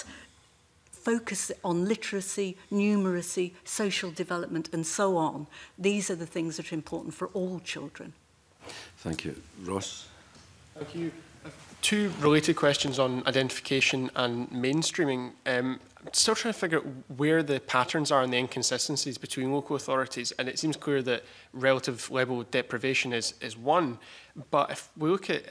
focus on literacy, numeracy, social development, and so on. These are the things that are important for all children. Thank you. Ross? Thank you. Two related questions on identification and mainstreaming. I'm still trying to figure out where the patterns are and the inconsistencies between local authorities, and it seems clear that relative level of deprivation is one. But if we look at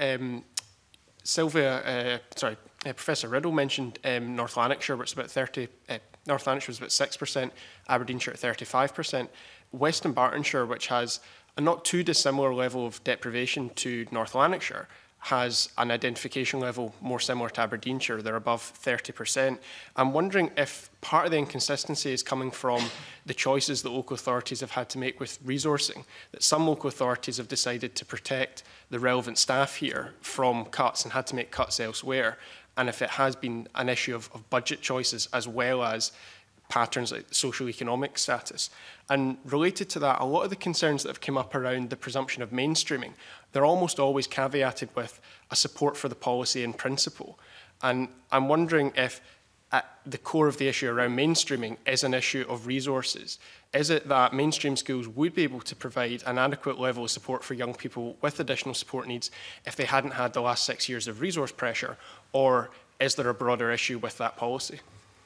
Professor Riddell mentioned North Lanarkshire, which is about North Lanarkshire was about 6%, Aberdeenshire at 35%, Western Bartonshire, which has a not too dissimilar level of deprivation to North Lanarkshire, has an identification level more similar to Aberdeenshire. They're above 30%. I'm wondering if part of the inconsistency is coming from the choices that local authorities have had to make with resourcing, that some local authorities have decided to protect the relevant staff here from cuts and had to make cuts elsewhere, and if it has been an issue of budget choices as well as patterns like socio-economic status. And related to that, a lot of the concerns that have come up around the presumption of mainstreaming, they're almost always caveated with a support for the policy in principle. And I'm wondering if at the core of the issue around mainstreaming is an issue of resources. Is it that mainstream schools would be able to provide an adequate level of support for young people with additional support needs if they hadn't had the last 6 years of resource pressure, or is there a broader issue with that policy?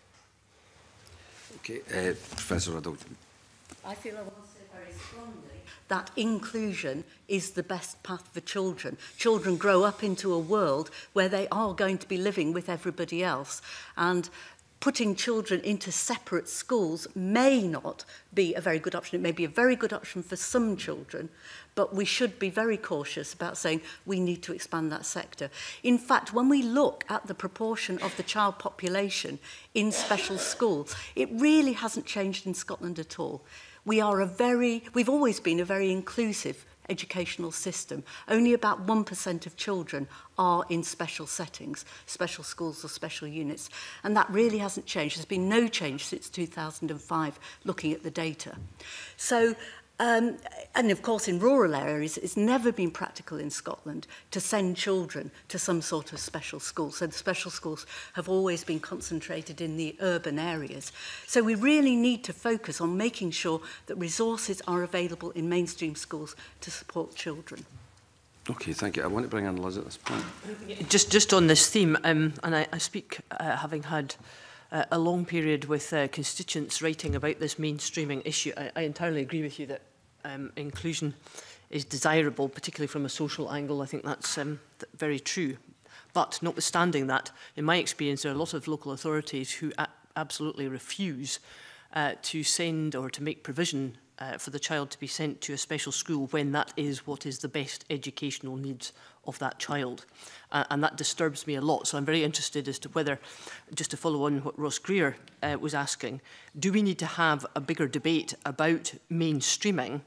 Okay, Professor Riddell. I feel I want to say very strongly that inclusion is the best path for children. Children grow up into a world where they are going to be living with everybody else, and putting children into separate schools may not be a very good option. It may be a very good option for some children, but we should be very cautious about saying we need to expand that sector. In fact, when we look at the proportion of the child population in special schools, it really hasn't changed in Scotland at all. We've always been a very inclusive educational system. Only about 1% of children are in special settings, special schools or special units. And that really hasn't changed. There's been no change since 2005, looking at the data. So, and of course in rural areas, it's never been practical in Scotland to send children to some sort of special school. So the special schools have always been concentrated in the urban areas. So we really need to focus on making sure that resources are available in mainstream schools to support children. Okay, thank you. I want to bring in Liz at this point. Just on this theme, and I speak having had a long period with constituents writing about this mainstreaming issue. I entirely agree with you that inclusion is desirable, particularly from a social angle. I think that's very true. But notwithstanding that, in my experience, there are a lot of local authorities who absolutely refuse to send or to make provision for the child to be sent to a special school when that is what is the best educational needs of that child. And that disturbs me a lot. So I'm very interested as to whether, just to follow on what Ross Greer was asking, do we need to have a bigger debate about mainstreaming,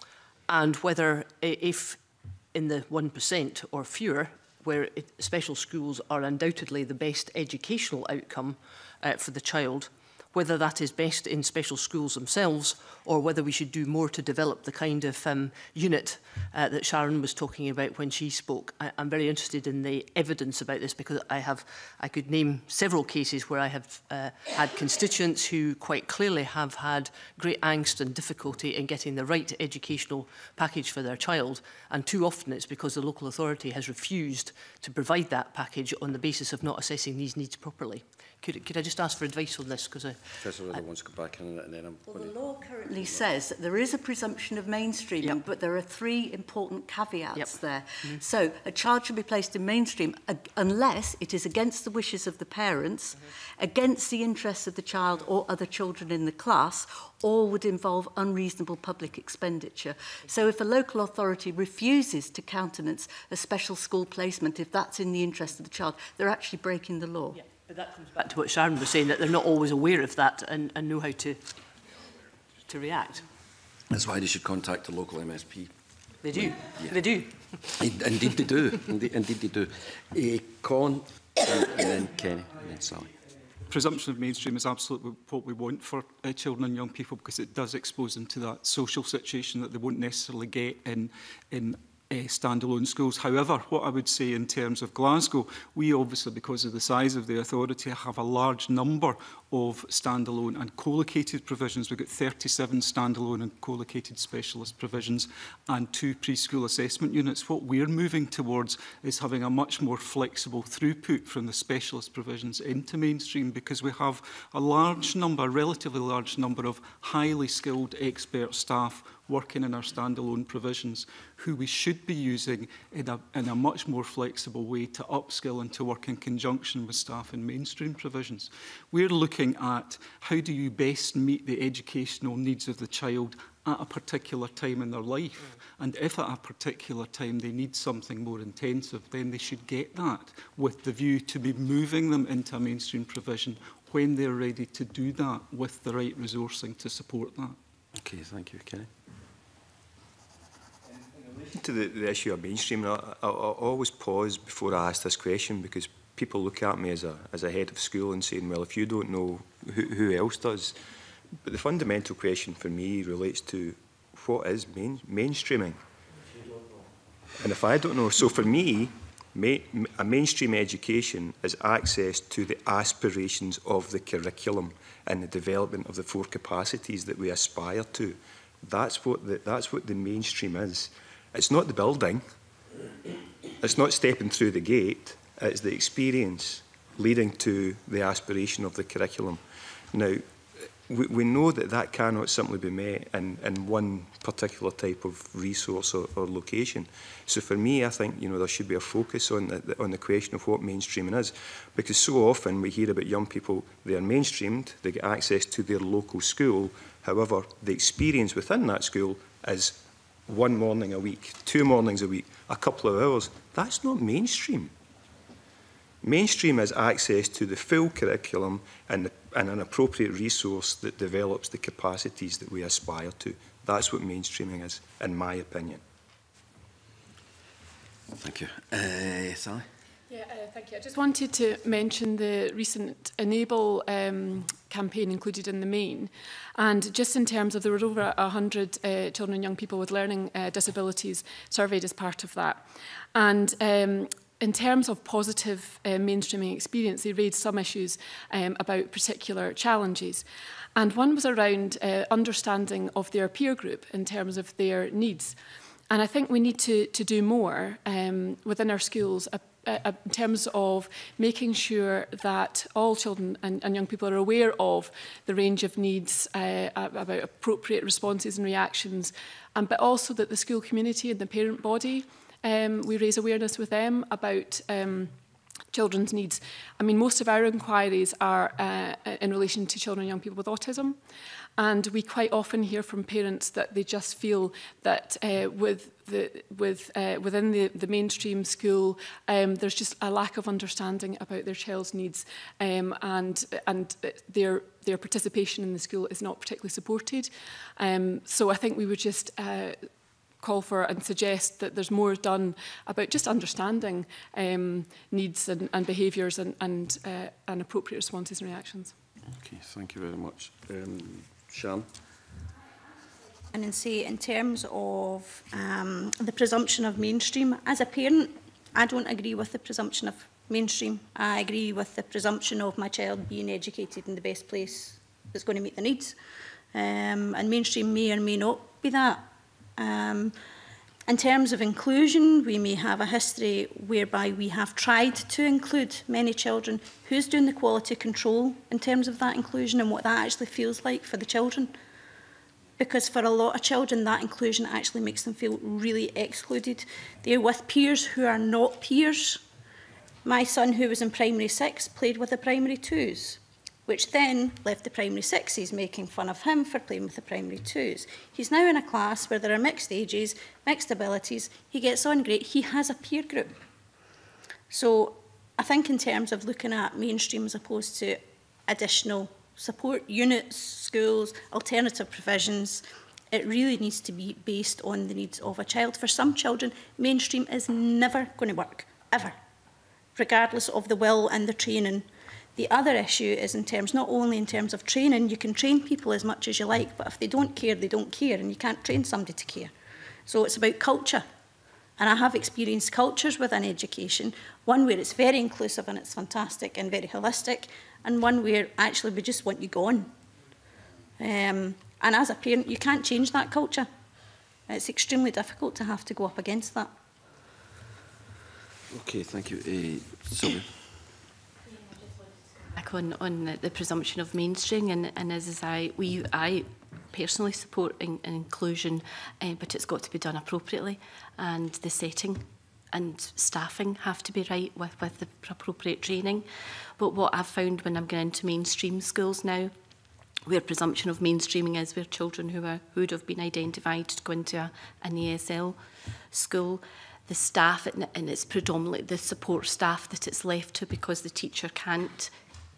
and whether if in the 1% or fewer, where special schools are undoubtedly the best educational outcome for the child, whether that is best in special schools themselves, or whether we should do more to develop the kind of unit that Sharon was talking about when she spoke. I'm very interested in the evidence about this, because I could name several cases where I have had constituents who quite clearly have had great angst and difficulty in getting the right educational package for their child, and too often it's because the local authority has refused to provide that package on the basis of not assessing these needs properly. Could I just ask for advice on this? Because Professor Riddell wants to go back in, and then I'm... Well, the law currently says that there is a presumption of mainstreaming, but there are 3 important caveats there. So a child should be placed in mainstream unless it is against the wishes of the parents, against the interests of the child or other children in the class, or would involve unreasonable public expenditure. So if a local authority refuses to countenance a special school placement, if that's in the interest of the child, they're actually breaking the law. Yeah. But that comes back to what Sharon was saying, that they're not always aware of that and know how to react. That's why they should contact the local MSP. They do. Yeah. They do. Indeed they do. Indeed they do. Colin, and then Kenny, and then Sally. Presumption of mainstream is absolutely what we want for children and young people, because it does expose them to that social situation that they won't necessarily get in standalone schools. However, what I would say in terms of Glasgow, we obviously, because of the size of the authority, have a large number of standalone and co-located provisions. We've got 37 standalone and co-located specialist provisions and 2 preschool assessment units. What we're moving towards is having a much more flexible throughput from the specialist provisions into mainstream, because we have a large number, a relatively large number of highly skilled expert staff working in our standalone provisions, who we should be using in a much more flexible way to upskill and to work in conjunction with staff in mainstream provisions. We're looking at how do you best meet the educational needs of the child at a particular time in their life. And if at a particular time they need something more intensive, then they should get that, with the view to be moving them into a mainstream provision when they're ready to do that with the right resourcing to support that. Okay, thank you, Kenny. To the issue of mainstreaming, I always pause before I ask this question, because people look at me as a head of school and saying, well, if you don't know, who else does? But the fundamental question for me relates to what is mainstreaming? And if I don't know, so for me, a mainstream education is access to the aspirations of the curriculum and the development of the 4 capacities that we aspire to. That's what the mainstream is. It's not the building. It's not stepping through the gate. It's the experience leading to the aspiration of the curriculum. Now, we know that cannot simply be met in one particular type of resource or location. So for me, I think there should be a focus on the question of what mainstreaming is, because so often we hear about young people, they are mainstreamed, they get access to their local school. However, the experience within that school is 1 morning a week, 2 mornings a week, a couple of hours. That's not mainstream. Mainstream is access to the full curriculum and an appropriate resource that develops the capacities that we aspire to. That's what mainstreaming is, in my opinion. Thank you. Sally? Yeah, thank you. I just wanted to mention the recent Enable campaign included in the main. And just in terms of, there were over 100 children and young people with learning disabilities surveyed as part of that. And in terms of positive mainstreaming experience, they raised some issues about particular challenges. And one was around understanding of their peer group in terms of their needs. And I think we need to do more within our schools in terms of making sure that all children and young people are aware of the range of needs, about appropriate responses and reactions, but also that the school community and the parent body, we raise awareness with them about children's needs. I mean, most of our inquiries are in relation to children and young people with autism. And we quite often hear from parents that they just feel that within the mainstream school, there's just a lack of understanding about their child's needs, and their participation in the school is not particularly supported. So I think we would just call for and suggest that there's more done about just understanding needs and behaviours and appropriate responses and reactions. Okay, thank you very much. Sian? And then say, in terms of the presumption of mainstream, as a parent, I don't agree with the presumption of mainstream. I agree with the presumption of my child being educated in the best place that's going to meet the needs. And mainstream may or may not be that. In terms of inclusion, we may have a history whereby we have tried to include many children. Who's doing the quality control in terms of that inclusion and what that actually feels like for the children? Because for a lot of children, that inclusion actually makes them feel really excluded. They're with peers who are not peers. My son, who was in primary 6, played with the primary 2s, which then left the primary 6s making fun of him for playing with the primary 2s. He's now in a class where there are mixed ages, mixed abilities. He gets on great. He has a peer group. So I think in terms of looking at mainstream as opposed to additional support units, schools, alternative provisions, it really needs to be based on the needs of a child. For some children, mainstream is never going to work, ever, regardless of the will and the training. The other issue is not only in terms of training. You can train people as much as you like, but if they don't care, they don't care, and you can't train somebody to care. So it's about culture. And I have experienced cultures within education, one where it's very inclusive and it's fantastic and very holistic, and one where actually we just want you gone. And as a parent, you can't change that culture. It's extremely difficult to have to go up against that. Okay, thank you. Sylvia? Back on the presumption of mainstreaming, and as I personally support inclusion, but it's got to be done appropriately, and the setting and staffing have to be right with the appropriate training. But what I've found when I'm going into mainstream schools now, where presumption of mainstreaming is, where children who would have been identified to go into an ESL school. The staff, and it's predominantly the support staff that it's left to, because the teacher can't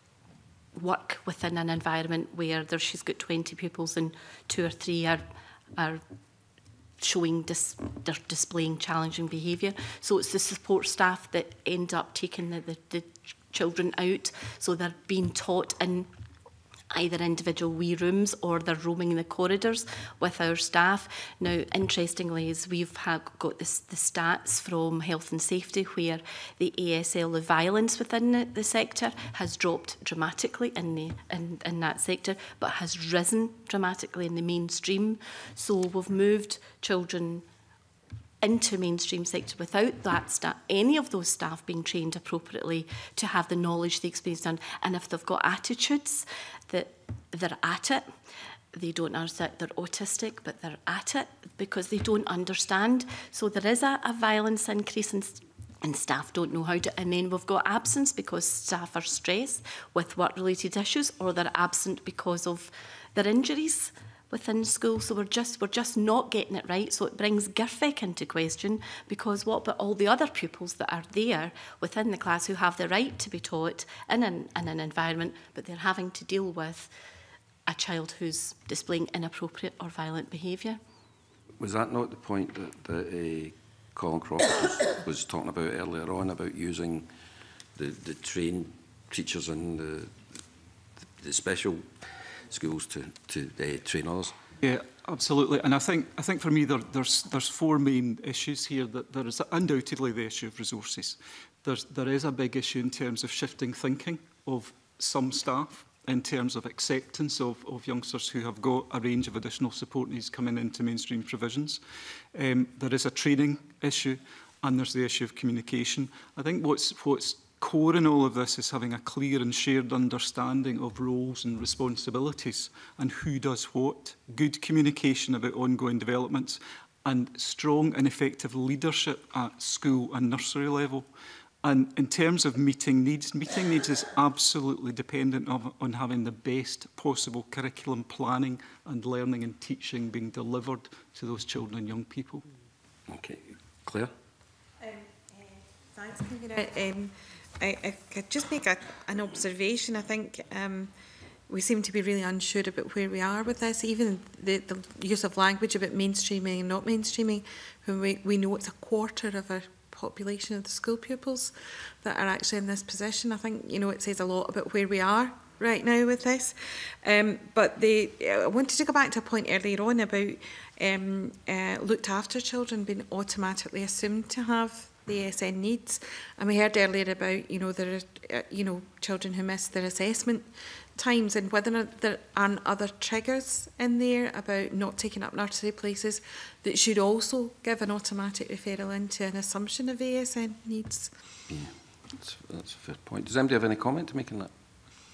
work within an environment where she's got 20 pupils and 2 or 3 are showing they're displaying challenging behaviour. So it's the support staff that end up taking the children out, so they're being taught in either individual wee rooms or they're roaming the corridors with our staff. Now, interestingly, is we've got the stats from Health and Safety where the ASL, the violence within the sector, has dropped dramatically in that sector, but has risen dramatically in the mainstream. So we've moved children into mainstream sector without that any of those staff being trained appropriately to have the knowledge, the experience done. And if they've got attitudes that they're at it, they don't understand, they're autistic, but they're at it because they don't understand. So there is a violence increase and staff don't know how to. And then we've got absence because staff are stressed with work-related issues, or they're absent because of their injuries within school. So we're just not getting it right. So it brings GIRFEC into question, because what about all the other pupils that are there within the class who have the right to be taught in an environment, but they're having to deal with a child who's displaying inappropriate or violent behaviour? Was that not the point that Colin Crawford was talking about earlier on, about using the trained teachers in the special schools to train others? Yeah, absolutely. And I think for me there's 4 main issues here. That there is undoubtedly the issue of resources. There is a big issue in terms of shifting thinking of some staff, in terms of acceptance of youngsters who have got a range of additional support needs coming into mainstream provisions. There is a training issue, and there's the issue of communication. I think what's core in all of this is having a clear and shared understanding of roles and responsibilities and who does what, good communication about ongoing developments, and strong and effective leadership at school and nursery level. And in terms of meeting needs is absolutely dependent on having the best possible curriculum planning and learning and teaching being delivered to those children and young people. Okay, Claire? Thanks, Convener. I could just make an observation. I think we seem to be really unsure about where we are with this. Even the use of language about mainstreaming and not mainstreaming, when we know it's a quarter of our population of the school pupils that are actually in this position. I think, it says a lot about where we are right now with this. But I wanted to go back to a point earlier on about looked after children being automatically assumed to have the ASN needs. And we heard earlier about, there are, children who miss their assessment times, and whether or not there are other triggers in there about not taking up nursery places that should also give an automatic referral into an assumption of ASN needs. Yeah, that's a fair point. Does anybody have any comment to make on that?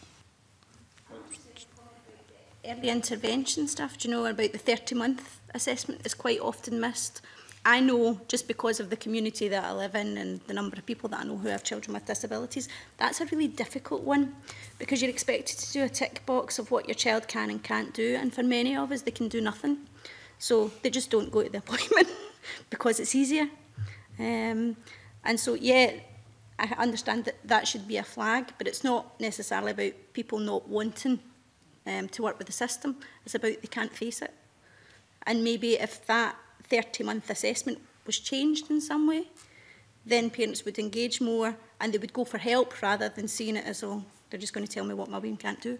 Early intervention stuff, about the 30-month assessment is quite often missed. I know, just because of the community that I live in and the number of people that I know who have children with disabilities, that's a really difficult one, because you're expected to do a tick box of what your child can and can't do, and for many of us they can do nothing. So they just don't go to the appointment because it's easier. And so, yeah, I understand that that should be a flag, but it's not necessarily about people not wanting to work with the system. It's about they can't face it. And maybe if that 30-month assessment was changed in some way, then parents would engage more and they would go for help rather than seeing it as, oh, they're just going to tell me what my wee can't do.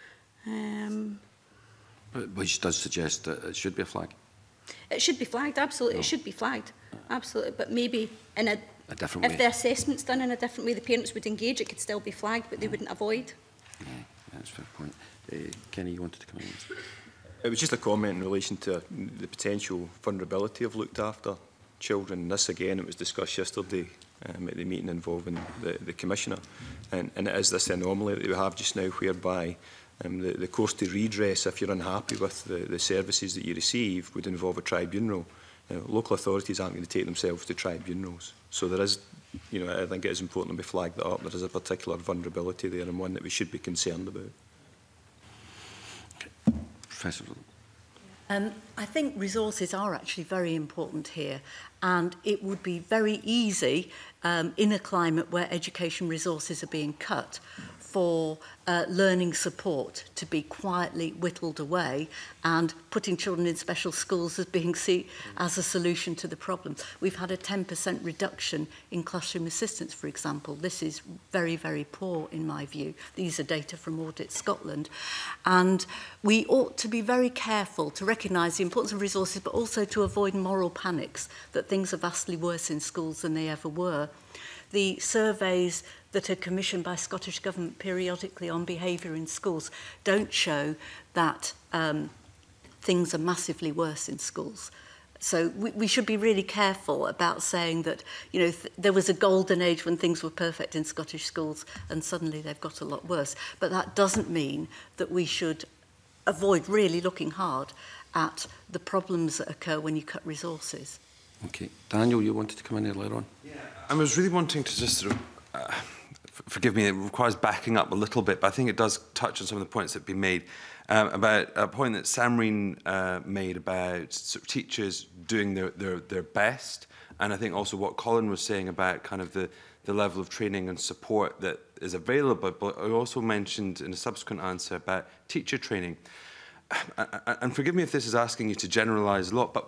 Which does suggest that it should be a flag. It should be flagged, absolutely. It should be flagged, absolutely. But maybe in a different way. If the assessment's done in a different way, the parents would engage. It could still be flagged, but they wouldn't avoid. Yeah, that's a fair point. Kenny, you wanted to come in? It was just a comment in relation to the potential vulnerability of looked after children. This, again, it was discussed yesterday at the meeting involving the Commissioner. And it is this anomaly that we have just now, whereby the course to redress, if you're unhappy with the services that you receive, would involve a tribunal. Local authorities aren't going to take themselves to tribunals. So there is, I think it is important that we flag that up. There is a particular vulnerability there, and one that we should be concerned about. Professor Riddell. I think resources are actually very important here, and it would be very easy in a climate where education resources are being cut for learning support to be quietly whittled away and putting children in special schools as being seen as a solution to the problem. We've had a 10% reduction in classroom assistance, for example. This is very, very poor in my view. These are data from Audit Scotland. And we ought to be very careful to recognise the importance of resources, but also to avoid moral panics that things are vastly worse in schools than they ever were. The surveys that are commissioned by Scottish Government periodically on behaviour in schools don't show that things are massively worse in schools. So we should be really careful about saying that, you know, there was a golden age when things were perfect in Scottish schools and suddenly they've got a lot worse. But that doesn't mean that we should avoid really looking hard at the problems that occur when you cut resources. Okay. Daniel, you wanted to come in earlier on? Yeah. I was really wanting to just sort of, forgive me, it requires backing up a little bit, but I think it does touch on some of the points that have been made. About a point that Samreen made about sort of teachers doing their best, and I think also what Colin was saying about kind of the level of training and support that is available, but I also mentioned in a subsequent answer about teacher training. And forgive me if this is asking you to generalise a lot, but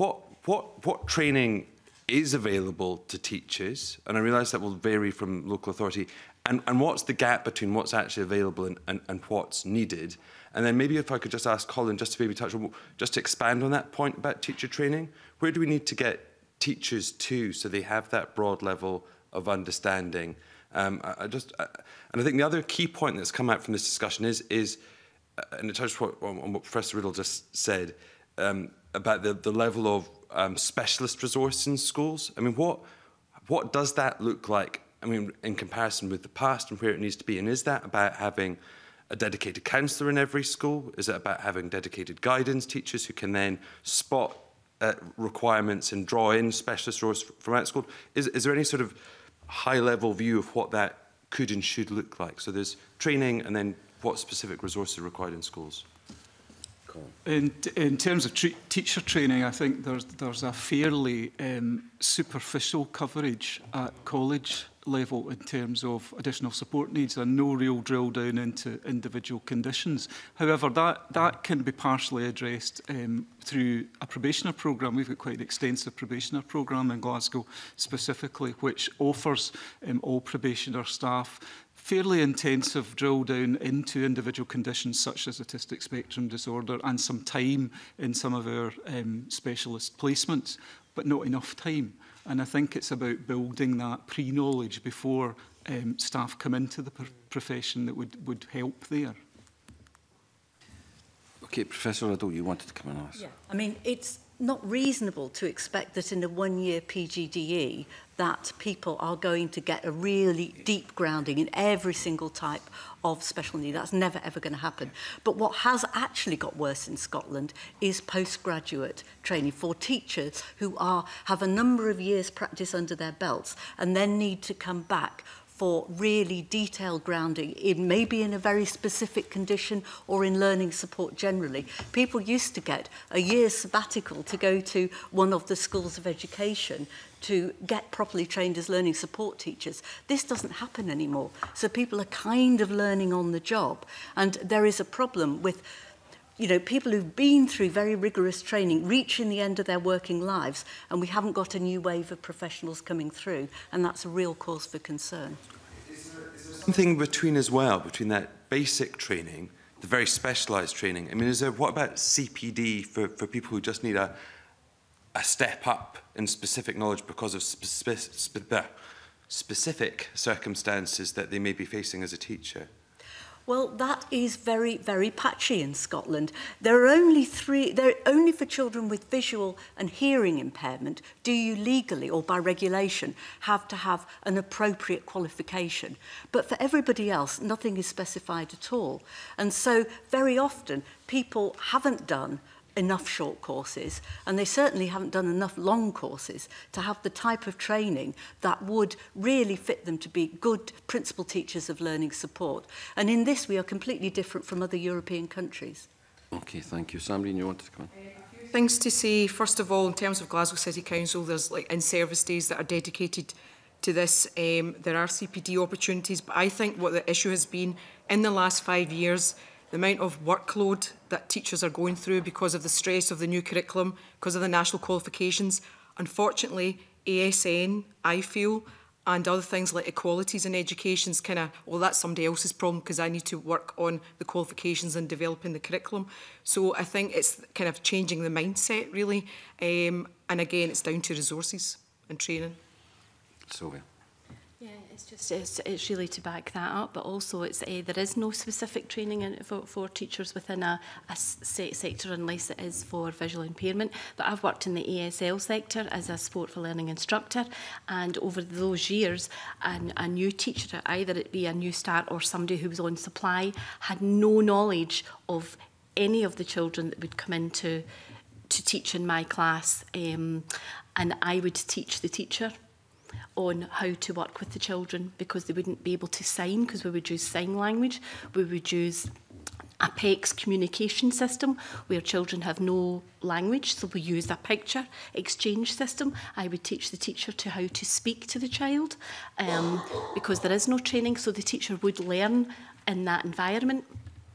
what training is available to teachers? And I realise that will vary from local authority. And what's the gap between what's actually available and what's needed? And then maybe if I could just ask Colin just to maybe touch on, just to expand on that point about teacher training, where do we need to get teachers to so they have that broad level of understanding? And I think the other key point that's come out from this discussion is and it touches on what Professor Riddell just said, about the level of specialist resource in schools. I mean, what does that look like, I mean, in comparison with the past and where it needs to be? And is that about having a dedicated counsellor in every school? Is it about having dedicated guidance teachers who can then spot requirements and draw in specialist resource from out school? Is there any sort of high-level view of what that could and should look like? So there's training and then what specific resources are required in schools? In terms of teacher training, I think there's a fairly superficial coverage at college level in terms of additional support needs and no real drill down into individual conditions. However, that can be partially addressed through a probationer programme. We've got quite an extensive probationer programme in Glasgow specifically, which offers all probationer staff fairly intensive drill down into individual conditions such as autistic spectrum disorder and some time in some of our specialist placements, but not enough time. And I think it's about building that pre-knowledge before staff come into the profession that would help there. Okay, Professor Riddell, you wanted to come and ask. Yeah. I mean, it's not reasonable to expect that in a one-year PGDE that people are going to get a really deep grounding in every single type of special need. That's never, ever going to happen. But what has actually got worse in Scotland is postgraduate training for teachers who have a number of years' practice under their belts and then need to come back for really detailed grounding, maybe in a very specific condition or in learning support generally. People used to get a year's sabbatical to go to one of the schools of education to get properly trained as learning support teachers. This doesn't happen anymore. So people are kind of learning on the job. And there is a problem with people who've been through very rigorous training reaching the end of their working lives, and we haven't got a new wave of professionals coming through, and that's a real cause for concern. Is there something between that basic training, the very specialised training? I mean, what about CPD for people who just need a step up in specific knowledge because of specific circumstances that they may be facing as a teacher? Well, that is very, very patchy in Scotland. There are only only for children with visual and hearing impairment do you legally or by regulation have to have an appropriate qualification. But for everybody else, nothing is specified at all. And so very often people haven't done enough short courses, and they certainly haven't done enough long courses to have the type of training that would really fit them to be good principal teachers of learning support. And in this, we are completely different from other European countries. Okay, thank you. Samreen, you wanted to come in? Things to say, first of all, in terms of Glasgow City Council, there's like in-service days that are dedicated to this. There are CPD opportunities, but I think what the issue has been in the last 5 years, the amount of workload that teachers are going through because of the stress of the new curriculum, because of the national qualifications. Unfortunately, ASN, I feel, and other things like equalities in education is kind of, well, that's somebody else's problem because I need to work on the qualifications and developing the curriculum. So I think it's kind of changing the mindset, really. And again, it's down to resources and training. Sylvia. Yeah, it's really to back that up, but also it's there is no specific training for teachers within a set sector unless it is for visual impairment. But I've worked in the ESL sector as a sport for learning instructor, and over those years, a new teacher, either it be a new start or somebody who was on supply, had no knowledge of any of the children that would come in to teach in my class, and I would teach the teacher on how to work with the children because they wouldn't be able to sign because we would use sign language. We would use a PECS communication system where children have no language, so we use a picture exchange system. I would teach the teacher to how to speak to the child because there is no training, so the teacher would learn in that environment.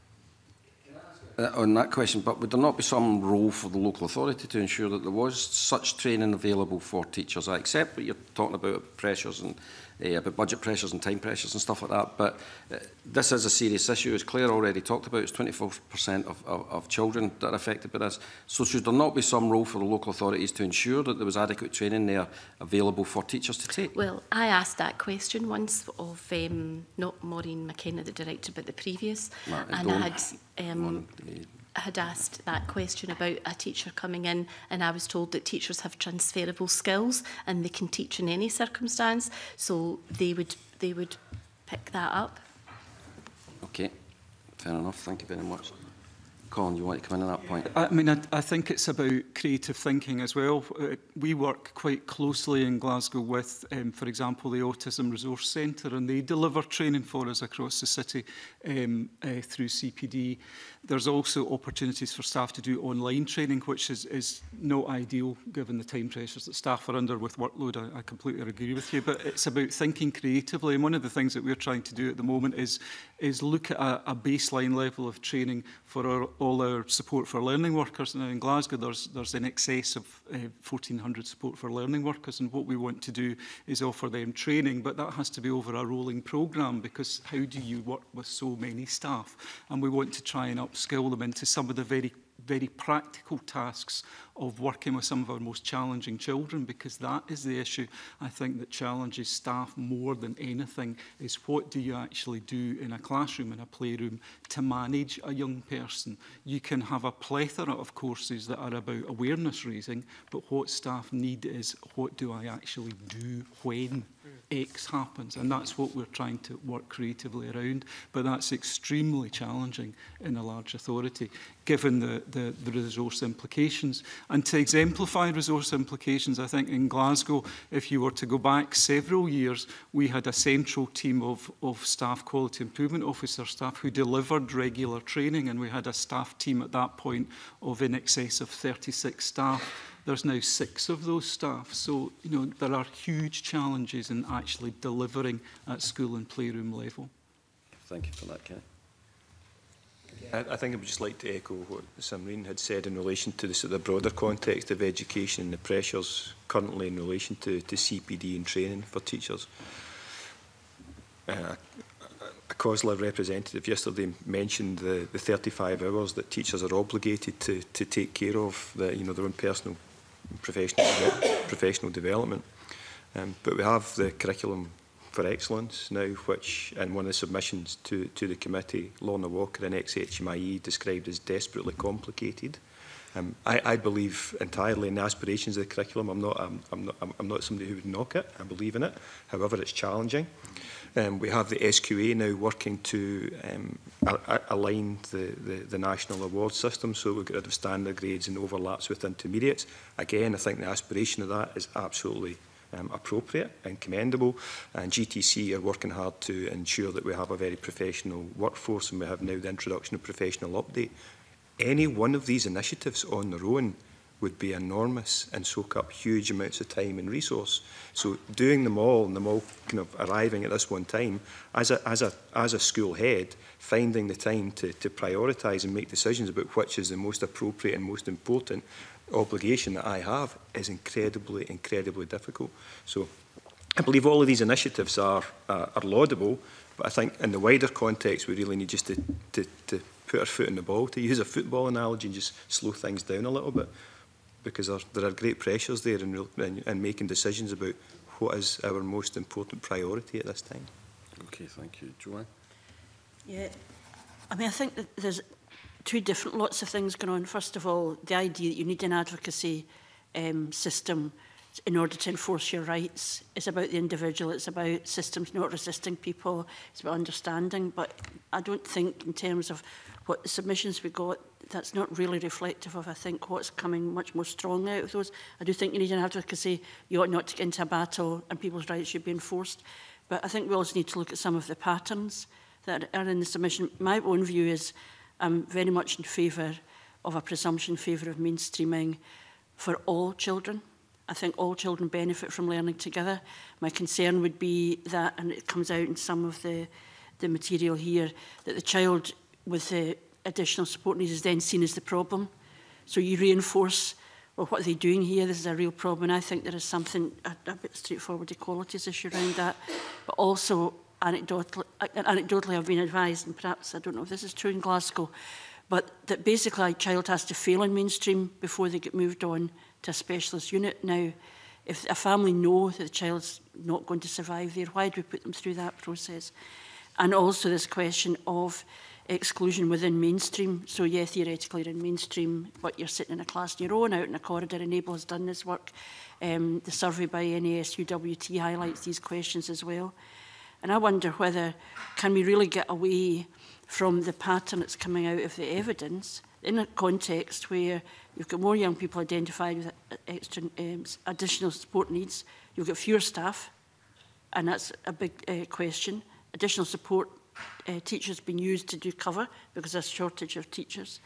On that question, but would there not be some role for the local authority to ensure that there was such training available for teachers? I accept what you're talking about pressures and about budget pressures and time pressures and stuff like that, but this is a serious issue. As Claire already talked about, it's 24% of children that are affected by this. So should there not be some role for the local authorities to ensure that there was adequate training there available for teachers to take? Well, I asked that question once of not Maureen McKenna, the director, but the previous, and I had asked that question about a teacher coming in, and I was told that teachers have transferable skills and they can teach in any circumstance, so they would pick that up. Okay, fair enough. Thank you very much. Colin, you want to come in on that point? I mean, I think it's about creative thinking as well. We work quite closely in Glasgow with, for example, the Autism Resource Centre, and they deliver training for us across the city through CPD. There's also opportunities for staff to do online training, which is not ideal given the time pressures that staff are under with workload. I completely agree with you, but it's about thinking creatively. And one of the things that we're trying to do at the moment is look at a baseline level of training for all our support for learning workers. Now in Glasgow, there's in excess of 1,400 support for learning workers, and what we want to do is offer them training, but that has to be over a rolling programme, because how do you work with so many staff? And we want to try and upskill them into some of the very practical tasks of working with some of our most challenging children, because that is the issue, I think, that challenges staff more than anything, is what do you actually do in a classroom, in a playroom, to manage a young person. You can have a plethora of courses that are about awareness raising, but what staff need is, what do I actually do when X happens? And that's what we're trying to work creatively around, but that's extremely challenging in a large authority, given the resource implications. And to exemplify resource implications, I think in Glasgow, if you were to go back several years, we had a central team of staff quality improvement officer staff who delivered regular training, and we had a staff team at that point of in excess of 36 staff. There's now 6 of those staff. So, you know, there are huge challenges in actually delivering at school and playroom level. Thank you for that, Ken. I think I would just like to echo what Samreen had said in relation to the sort of broader context of education and the pressures currently in relation to CPD and training for teachers. A COSLA representative yesterday mentioned the 35 hours that teachers are obligated to take care of their own personal professional development. But we have the curriculum for excellence now, which in one of the submissions to the committee, Lorna Walker in ex-HMIE described as desperately complicated. I believe entirely in the aspirations of the curriculum. I'm not somebody who would knock it. I believe in it. However, it's challenging. We have the SQA now working to align the national award system, so we get rid of standard grades and overlaps with intermediates. Again, I think the aspiration of that is absolutely appropriate and commendable, and GTC are working hard to ensure that we have a very professional workforce, and we have now the introduction of professional update any one of these initiatives on their own would be enormous and soak up huge amounts of time and resource. So doing them all and them all kind of arriving at this one time, as a school head, finding the time to prioritise and make decisions about which is the most appropriate and most important obligation that I have is incredibly, incredibly difficult. So I believe all of these initiatives are laudable, but I think in the wider context we really need just to put our foot in the ball, to use a football analogy, and just slow things down a little bit, because there are great pressures there in making decisions about what is our most important priority at this time. Okay, thank you. Joanne? Yeah, I mean, I think that there's two different lots of things going on. First of all, the idea that you need an advocacy system in order to enforce your rights is about the individual. It's about systems not resisting people. It's about understanding. But I don't think in terms of what the submissions we got, that's not really reflective of, I think, what's coming much more strongly out of those. I do think you need an advocacy. You ought not to get into a battle and people's rights should be enforced. But I think we also need to look at some of the patterns that are in the submission. My own view is I'm very much in favour of a presumption in favour of mainstreaming for all children. I think all children benefit from learning together. My concern would be that, and it comes out in some of the material here, that the child with the additional support needs is then seen as the problem. So you reinforce, well, what are they doing here? This is a real problem. And I think there is something, a bit straightforward equalities issue around that. But also, anecdotally I've been advised, and perhaps I don't know if this is true in Glasgow, but that basically a child has to fail in mainstream before they get moved on to a specialist unit. Now, if a family know that the child's not going to survive there, why do we put them through that process? And also this question of exclusion within mainstream. So yeah, theoretically you're in mainstream, but you're sitting in a class on your own, out in a corridor. Enable has done this work. The survey by NASUWT highlights these questions as well. And I wonder whether, can we really get away from the pattern that's coming out of the evidence in a context where you've got more young people identified with extra, additional support needs, you've got fewer staff, and that's a big question. Additional support teachers being used to do cover because there's a shortage of teachers.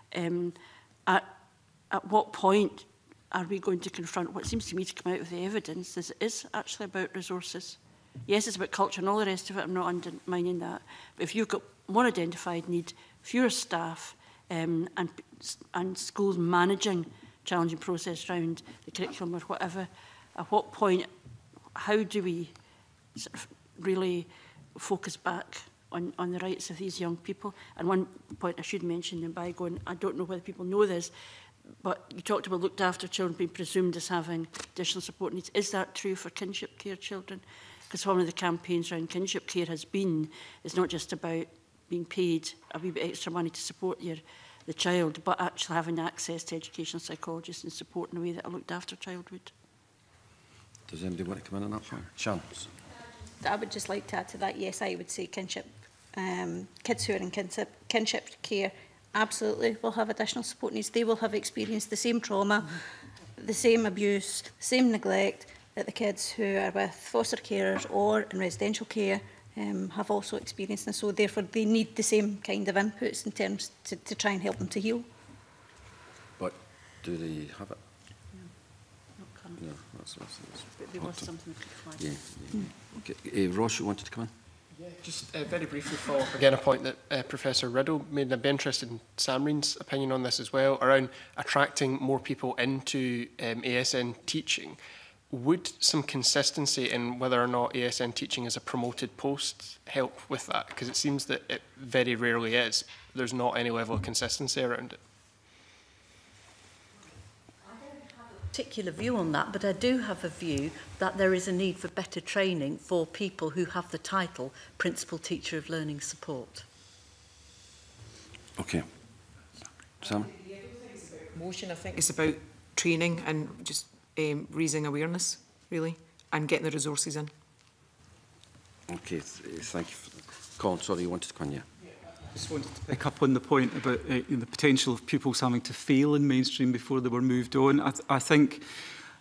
At what point are we going to confront what seems to me to come out of the evidence is actually about resources? Yes, it's about culture and all the rest of it. I'm not undermining that. But if you've got more identified need, fewer staff, and schools managing challenging process around the curriculum or whatever, at what point, how do we sort of really focus back on the rights of these young people? And one point I should mention in bygone, I don't know whether people know this, but you talked about looked after children being presumed as having additional support needs. Is that true for kinship care children? Because one of the campaigns around kinship care has been, it's not just about being paid a wee bit extra money to support the child, but actually having access to educational psychologists and support in a way that a looked after child would. Does anybody want to come in on that point? Sean? I would just like to add to that, yes, I would say kinship, kids who are in kinship care absolutely will have additional support needs. They will have experienced the same trauma, the same abuse, the same neglect that the kids who are with foster carers or in residential care have also experienced, and so therefore they need the same kind of inputs in terms to try and help them to heal. But do they have it? No, that's but there was something to flag. Yeah. Okay. Ross, you wanted to come in? Yeah, just very briefly follow up again a point that Professor Riddell made, and I'd be interested in Samreen's opinion on this as well, around attracting more people into ASN teaching. Would some consistency in whether or not ASN teaching is a promoted post help with that? Because it seems that it very rarely is. There's not any level of consistency around it. I don't have a particular view on that, but I do have a view that there is a need for better training for people who have the title Principal Teacher of Learning Support. Okay. Sam? Motion, I think, is about training and just raising awareness, really, and getting the resources in. Okay, thank you. Colin, sorry, you wanted to come in, yeah. I just wanted to pick up on the point about the potential of pupils having to fail in mainstream before they were moved on. I think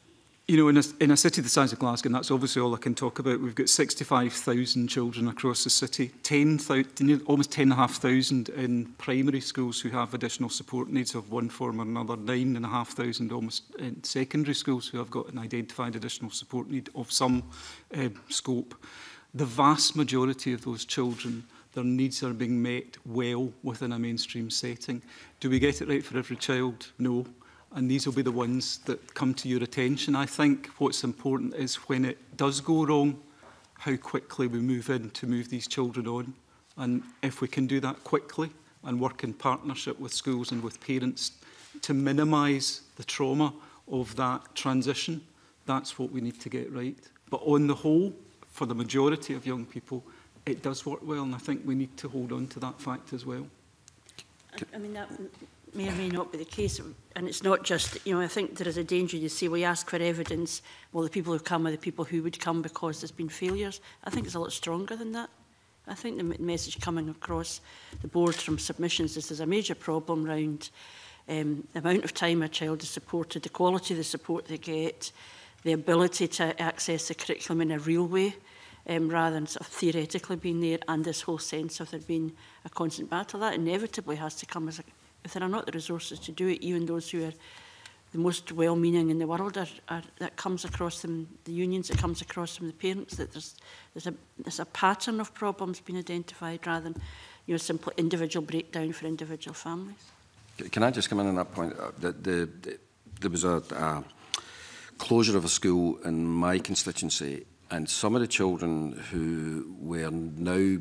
You know, in a city the size of Glasgow, and that's obviously all I can talk about, we've got 65,000 children across the city, almost 10,500 in primary schools who have additional support needs of one form or another, 9,500 almost in secondary schools who have got an identified additional support need of some scope. The vast majority of those children, their needs are being met well within a mainstream setting. Do we get it right for every child? No. And these will be the ones that come to your attention. I think what's important is when it does go wrong, how quickly we move in to move these children on. And if we can do that quickly and work in partnership with schools and with parents to minimise the trauma of that transition, that's what we need to get right. But on the whole, for the majority of young people, it does work well, and I think we need to hold on to that fact as well. I mean, that may or may not be the case, and it's not just, you know, I think there is a danger, you say, we ask for evidence, well, the people who come are the people who would come because there's been failures. I think it's a lot stronger than that. I think the message coming across the board from submissions is there's a major problem around the amount of time a child is supported, the quality of the support they get, the ability to access the curriculum in a real way, rather than sort of theoretically being there, and this whole sense of there being a constant battle. That inevitably has to come as if there are not the resources to do it, even those who are the most well-meaning in the world, that comes across them, the unions, it comes across them, the parents, that there's a pattern of problems being identified rather than, you know, simple individual breakdown for individual families. Can I just come in on that point? There was a closure of a school in my constituency, and some of the children who were now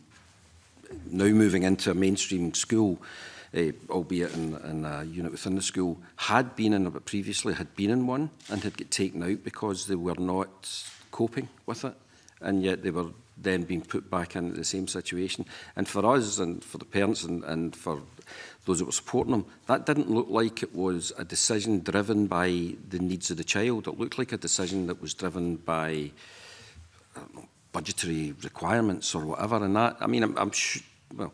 moving into a mainstream school, albeit in a unit within the school, had been in one and had got taken out because they were not coping with it, and yet they were then being put back into the same situation. And for us and for the parents and for those that were supporting them, that didn't look like it was a decision driven by the needs of the child. It looked like a decision that was driven by, I don't know, budgetary requirements or whatever. And that, I mean, I'm sure, well,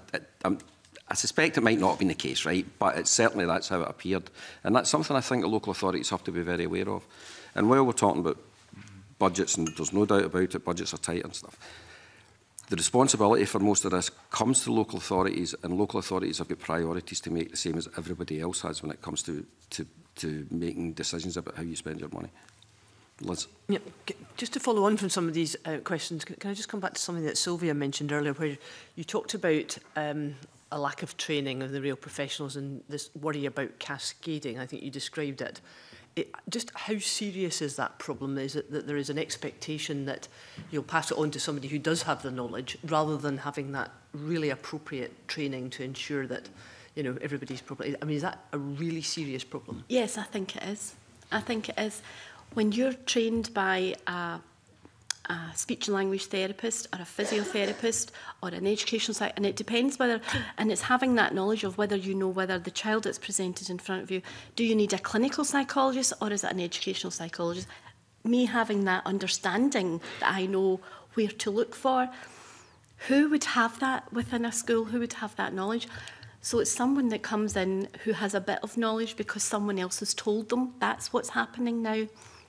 I suspect it might not have been the case, right? But certainly that's how it appeared. And that's something I think the local authorities have to be very aware of. And while we're talking about budgets, and there's no doubt about it, budgets are tight and stuff, the responsibility for most of this comes to local authorities, and local authorities have got priorities to make, the same as everybody else has when it comes to making decisions about how you spend your money. Liz? Yeah, just to follow on from some of these questions, can I just come back to something that Sylvia mentioned earlier, where you talked about a lack of training of the real professionals and this worry about cascading. I think you described it. Just how serious is that problem? Is it that there is an expectation that you'll pass it on to somebody who does have the knowledge, rather than having that really appropriate training to ensure that, you know, everybody's properly? I mean, is that a really serious problem? Yes, I think it is. I think it is. When you're trained by a speech and language therapist or a physiotherapist or an educational site, and it depends whether, and it's having that knowledge of whether you know whether the child that's presented in front of you, do you need a clinical psychologist or is it an educational psychologist? Me having that understanding that I know where to look for, who would have that within a school, who would have that knowledge? So it's someone that comes in who has a bit of knowledge because someone else has told them that's what's happening now.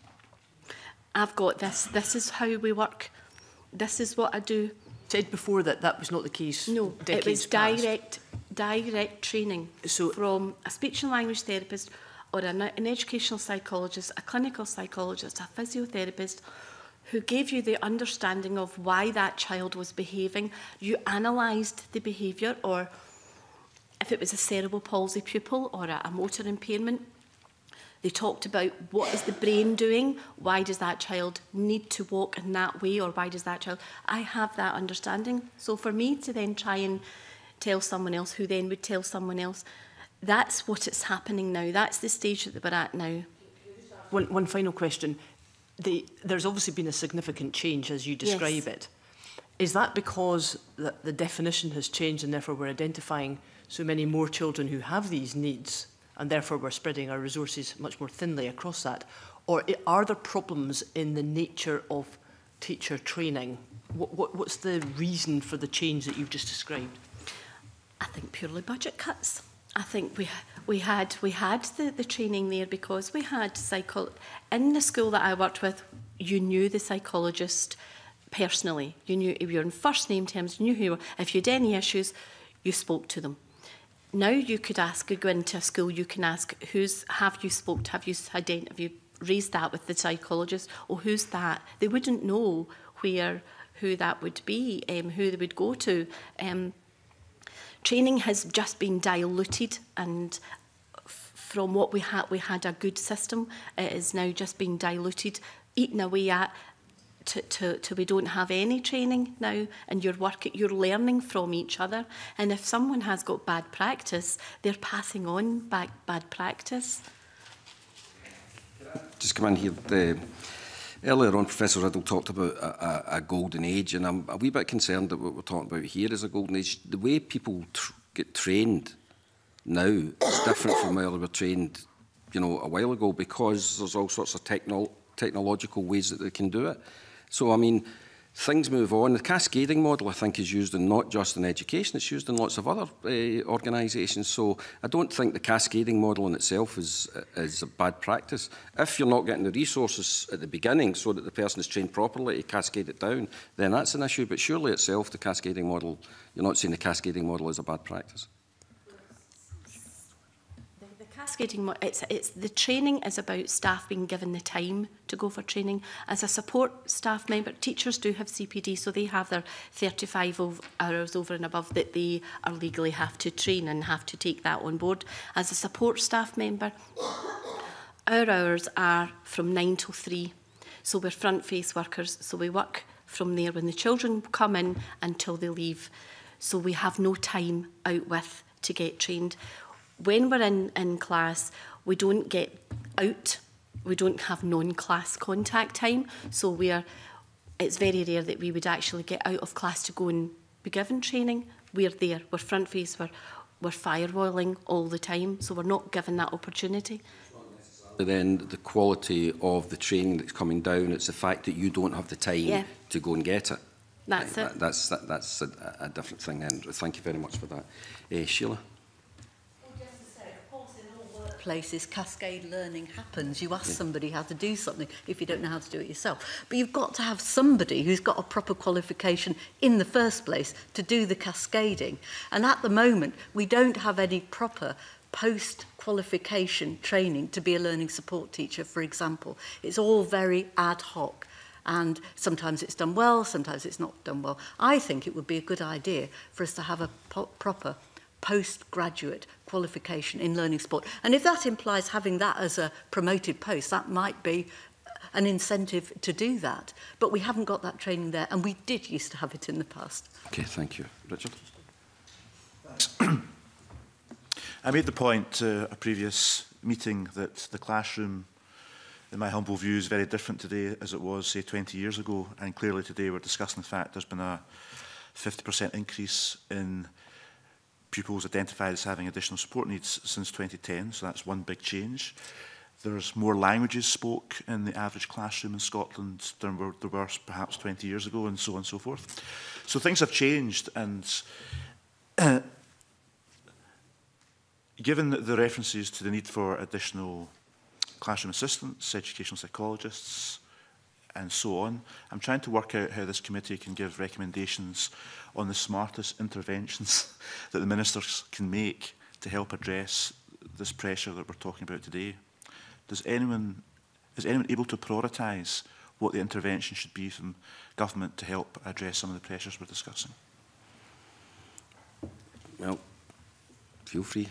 I've got this, this is how we work, this is what I do. Said before that that was not the case. No, it was direct training from a speech and language therapist or an educational psychologist, a clinical psychologist, a physiotherapist, who gave you the understanding of why that child was behaving. You analysed the behaviour, or if it was a cerebral palsy pupil or a motor impairment, they talked about what is the brain doing, why does that child need to walk in that way, or why does that child... I have that understanding. So for me to then try and tell someone else, who then would tell someone else, that's what is happening now. That's the stage that we're at now. One final question. There's obviously been a significant change as you describe it. Is that because the definition has changed and therefore we're identifying so many more children who have these needs, and therefore we're spreading our resources much more thinly across that? Or are there problems in the nature of teacher training? What's the reason for the change that you've just described? I think purely budget cuts. I think We had the training there because we had in the school that I worked with. You knew the psychologist personally. You knew if you were in first name terms. You knew who you were. If you had any issues, you spoke to them. Now you could go into a school. You can ask have you raised that with the psychologist, or who's that? They wouldn't know who that would be, who they would go to. Training has just been diluted, and from what we had a good system. It is now just being diluted, eaten away at, till we don't have any training now, and you're learning from each other. And if someone has got bad practice, they're passing on bad practice. Just come in here. Earlier on, Professor Riddell talked about a golden age, and I'm a wee bit concerned that what we're talking about here is a golden age. The way people get trained now is different from where they were trained, a while ago, because there's all sorts of technological ways that they can do it. So, I mean, things move on. The cascading model, I think, is used not just in education, it's used in lots of other organisations. So I don't think the cascading model in itself is a bad practice. If you're not getting the resources at the beginning so that the person is trained properly to cascade it down, then that's an issue. But surely itself, the cascading model, you're not saying the cascading model is a bad practice. Cascading, it's the training is about staff being given the time to go for training. As a support staff member, teachers do have CPD, so they have their 35 hours over and above that they are legally have to train and have to take that on board. As a support staff member, our hours are from 9 till 3, so we're front face workers, so we work from there when the children come in until they leave, so we have no time out with to get trained. When we're in class, we don't get out. We don't have non-class contact time. So it's very rare that we would actually get out of class to go and be given training. We're there. We're front face. We're firewalling all the time. So we're not given that opportunity. But then the quality of the training that's coming down, it's the fact that you don't have the time to go and get it. That's it. That's a different thing then. Thank you very much for that. Sheila? Places, cascade learning happens. You ask somebody how to do something if you don't know how to do it yourself. But you've got to have somebody who's got a proper qualification in the first place to do the cascading. And at the moment, we don't have any proper post-qualification training to be a learning support teacher, for example. It's all very ad hoc. And sometimes it's done well, sometimes it's not done well. I think it would be a good idea for us to have a proper postgraduate qualification in learning support. And if that implies having that as a promoted post, that might be an incentive to do that. But we haven't got that training there, and we did used to have it in the past. Okay, thank you. Richard? I made the point to a previous meeting that the classroom, in my humble view, is very different today as it was, say, 20 years ago. And clearly today we're discussing the fact there's been a 50% increase in pupils identified as having additional support needs since 2010, so that's one big change. There's more languages spoke in the average classroom in Scotland than there were perhaps 20 years ago, and so on and so forth. So things have changed, and given the references to the need for additional classroom assistants, educational psychologists, and so on, I'm trying to work out how this committee can give recommendations on the smartest interventions that the ministers can make to help address this pressure that we're talking about today. Is anyone able to prioritise what the intervention should be from government to help address some of the pressures we're discussing? Well, feel free.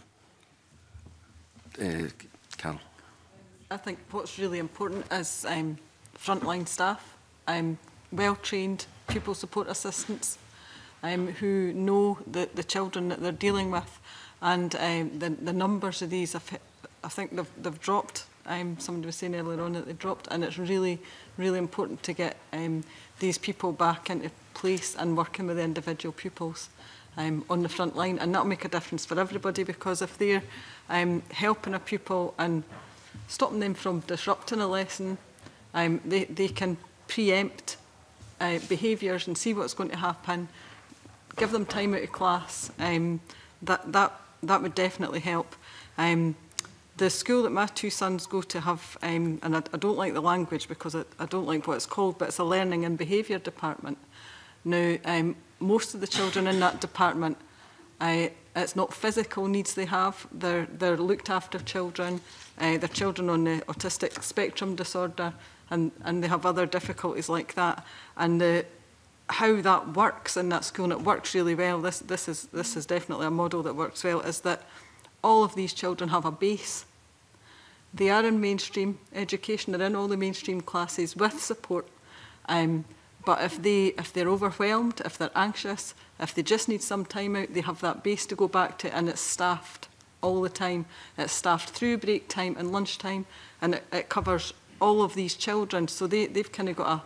Carol. I think what's really important is frontline staff, well-trained pupil support assistants who know the children that they're dealing with, and the numbers of these, I think they've dropped. Somebody was saying earlier on that they dropped, and it's really, really important to get these people back into place and working with the individual pupils on the front line, and that'll make a difference for everybody, because if they're helping a pupil and stopping them from disrupting a lesson, they can preempt behaviours and see what's going to happen, give them time out of class. That would definitely help. The school that my two sons go to have, and I don't like the language because I don't like what it's called, but it's a learning and behaviour department. Now, most of the children in that department, it's not physical needs they have. They're looked after children. They're children on the autistic spectrum disorder, and they have other difficulties like that. And how that works in that school, and it works really well, this is definitely a model that works well, is that all of these children have a base. They are in mainstream education, they're in all the mainstream classes with support. But if they're overwhelmed, if they're anxious, if they just need some time out, they have that base to go back to, and it's staffed all the time. It's staffed through break time and lunchtime, and it covers all of these children. So they've kind of got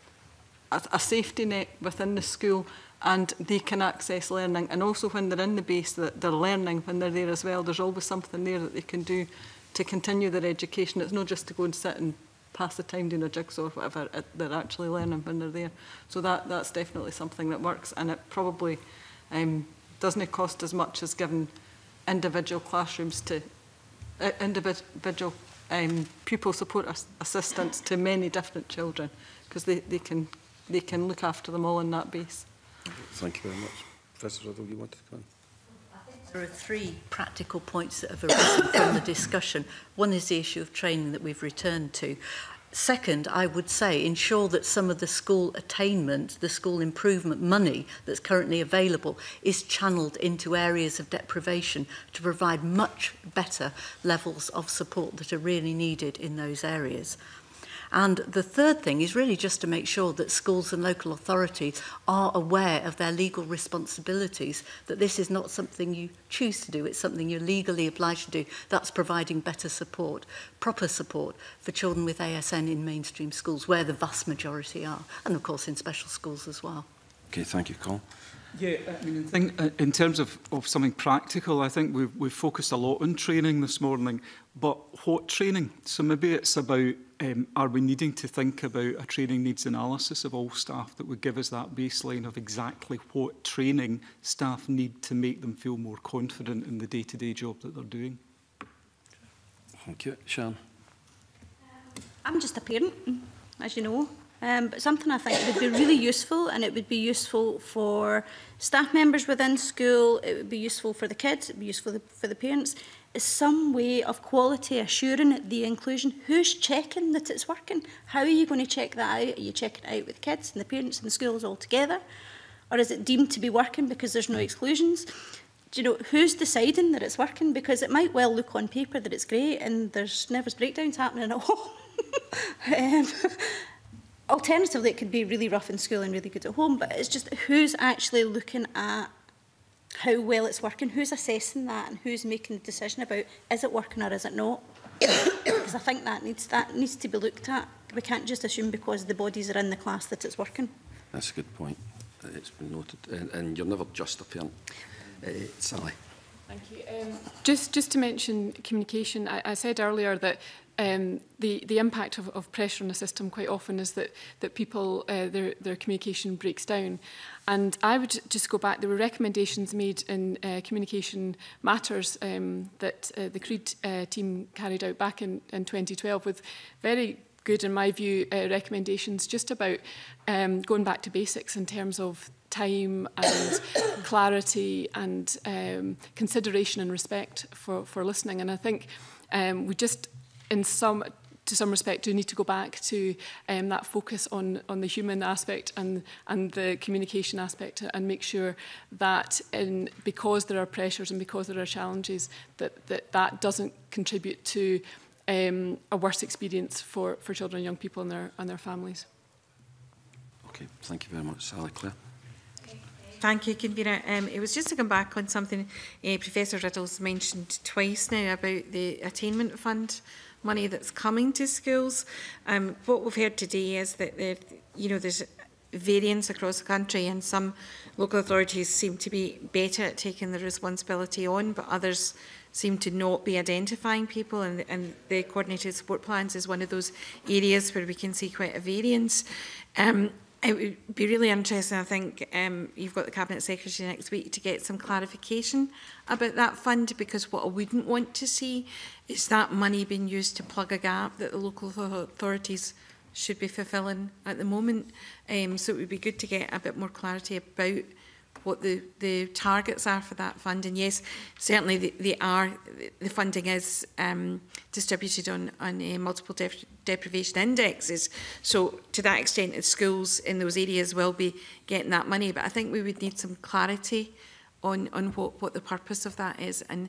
a safety net within the school, and they can access learning. And also when they're in the base, that they're learning when they're there as well. There's always something there that they can do to continue their education. It's not just to go and sit and pass the time doing a jigsaw or whatever. They're actually learning when they're there. So that's definitely something that works, and it probably doesn't cost as much as giving individual classrooms to individual pupil support assistants to many different children, because they can look after them all in that base. Thank you very much. Professor Riddell, you wanted to come in? There are three practical points that have arisen from the discussion. One is the issue of training that we've returned to. Second, I would say ensure that some of the school attainment, the school improvement money that's currently available is channelled into areas of deprivation to provide much better levels of support that are really needed in those areas. And the third thing is really just to make sure that schools and local authorities are aware of their legal responsibilities, that this is not something you choose to do, it's something you're legally obliged to do. That's providing better support, proper support for children with ASN in mainstream schools, where the vast majority are, and of course in special schools as well. Okay, thank you, Colin. Yeah, I mean, I think in terms of something practical, I think we've focused a lot on training this morning, but what training? So maybe it's about, are we needing to think about a training needs analysis of all staff that would give us that baseline of exactly what training staff need to make them feel more confident in the day-to-day job that they're doing? Thank you. Sharon? I'm just a parent, as you know. But something I think would be really useful, and it would be useful for staff members within school, it would be useful for the kids, it would be useful for the parents, is some way of quality assuring the inclusion. Who's checking that it's working? How are you going to check that out? Are you checking it out with the kids and the parents and the schools all together? Or is it deemed to be working because there's no exclusions? Do you know, who's deciding that it's working? Because it might well look on paper that it's great and there's nervous breakdowns happening at home. Alternatively, it could be really rough in school and really good at home, but it's just who's actually looking at how well it's working, who's assessing that, and who's making the decision about is it working or is it not? Because I think that needs to be looked at. We can't just assume because the bodies are in the class that it's working. That's a good point. It's been noted, and you're never just a parent. Sally. Thank you. Just to mention communication, I said earlier that the impact of pressure on the system quite often is that people, their communication breaks down. And I would just go back, there were recommendations made in Communication Matters that the CREED team carried out back in 2012 with very good, in my view, recommendations just about going back to basics in terms of time and clarity and consideration and respect for listening. And I think we just, to some respect, do need to go back to that focus on the human aspect and the communication aspect, and make sure that because there are pressures and because there are challenges, that doesn't contribute to a worse experience for children and young people and their families. Okay, thank you very much. Sally. Claire? Thank you, Convener. It was just to come back on something Professor Riddell's mentioned twice now about the attainment fund money that's coming to schools. What we've heard today is that there's variance across the country, and some local authorities seem to be better at taking the responsibility on, but others seem to not be identifying people, and the coordinated support plans is one of those areas where we can see quite a variance. It would be really interesting, I think, you've got the Cabinet Secretary next week to get some clarification about that fund, because what I wouldn't want to see is that money being used to plug a gap that the local authorities should be fulfilling at the moment. So it would be good to get a bit more clarity about what the targets are for that fund. And yes, certainly the funding is distributed on multiple deprivation indexes. So to that extent, the schools in those areas will be getting that money. But I think we would need some clarity on what the purpose of that is, and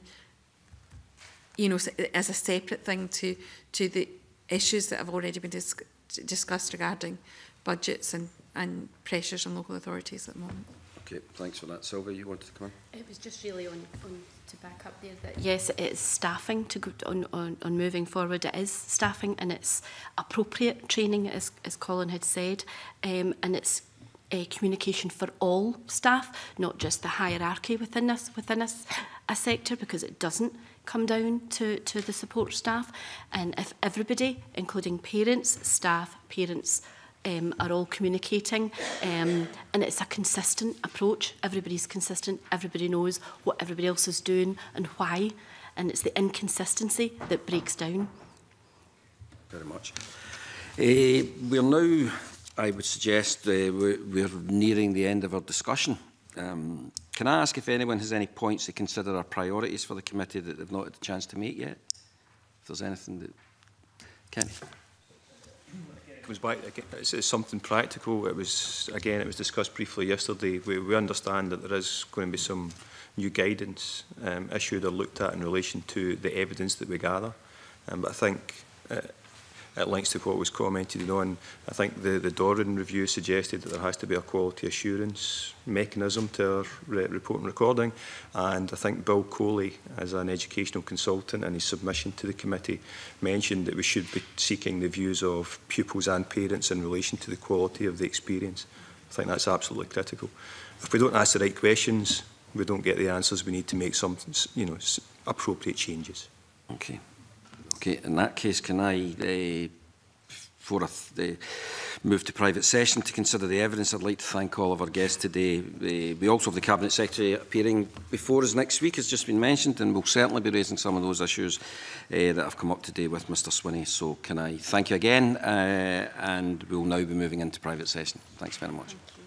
you know, as a separate thing to the issues that have already been discussed regarding budgets and pressures on local authorities at the moment. Okay, thanks for that. Sylvia, you wanted to come in? It was just really on to back up there that yes, it is staffing to go on moving forward. It is staffing, and it's appropriate training, as Colin had said, and it's communication for all staff, not just the hierarchy within a sector, because it doesn't come down to the support staff. And if everybody, including parents, staff, are all communicating, and it's a consistent approach. Everybody's consistent, everybody knows what everybody else is doing and why, and it's the inconsistency that breaks down. Very much. We're now, I would suggest, we're nearing the end of our discussion. Can I ask if anyone has any points to consider our priorities for the committee that they've not had a chance to make yet? If there's anything that... Kenny? Comes back, it's something practical. It was discussed briefly yesterday. We understand that there is going to be some new guidance issued or looked at in relation to the evidence that we gather. But I think it links to what was commented on. I think the Doran review suggested that there has to be a quality assurance mechanism to our report and recording, and I think Bill Coley, as an educational consultant in his submission to the committee, mentioned that we should be seeking the views of pupils and parents in relation to the quality of the experience. I think that's absolutely critical. If we don't ask the right questions, we don't get the answers we need to make some, appropriate changes. Okay. Okay, in that case, can I, move to private session to consider the evidence? I'd like to thank all of our guests today. We also have the Cabinet Secretary appearing before us next week, as just been mentioned, and we'll certainly be raising some of those issues that have come up today with Mr Swinney. So can I thank you again, and we'll now be moving into private session. Thanks very much. Thank you.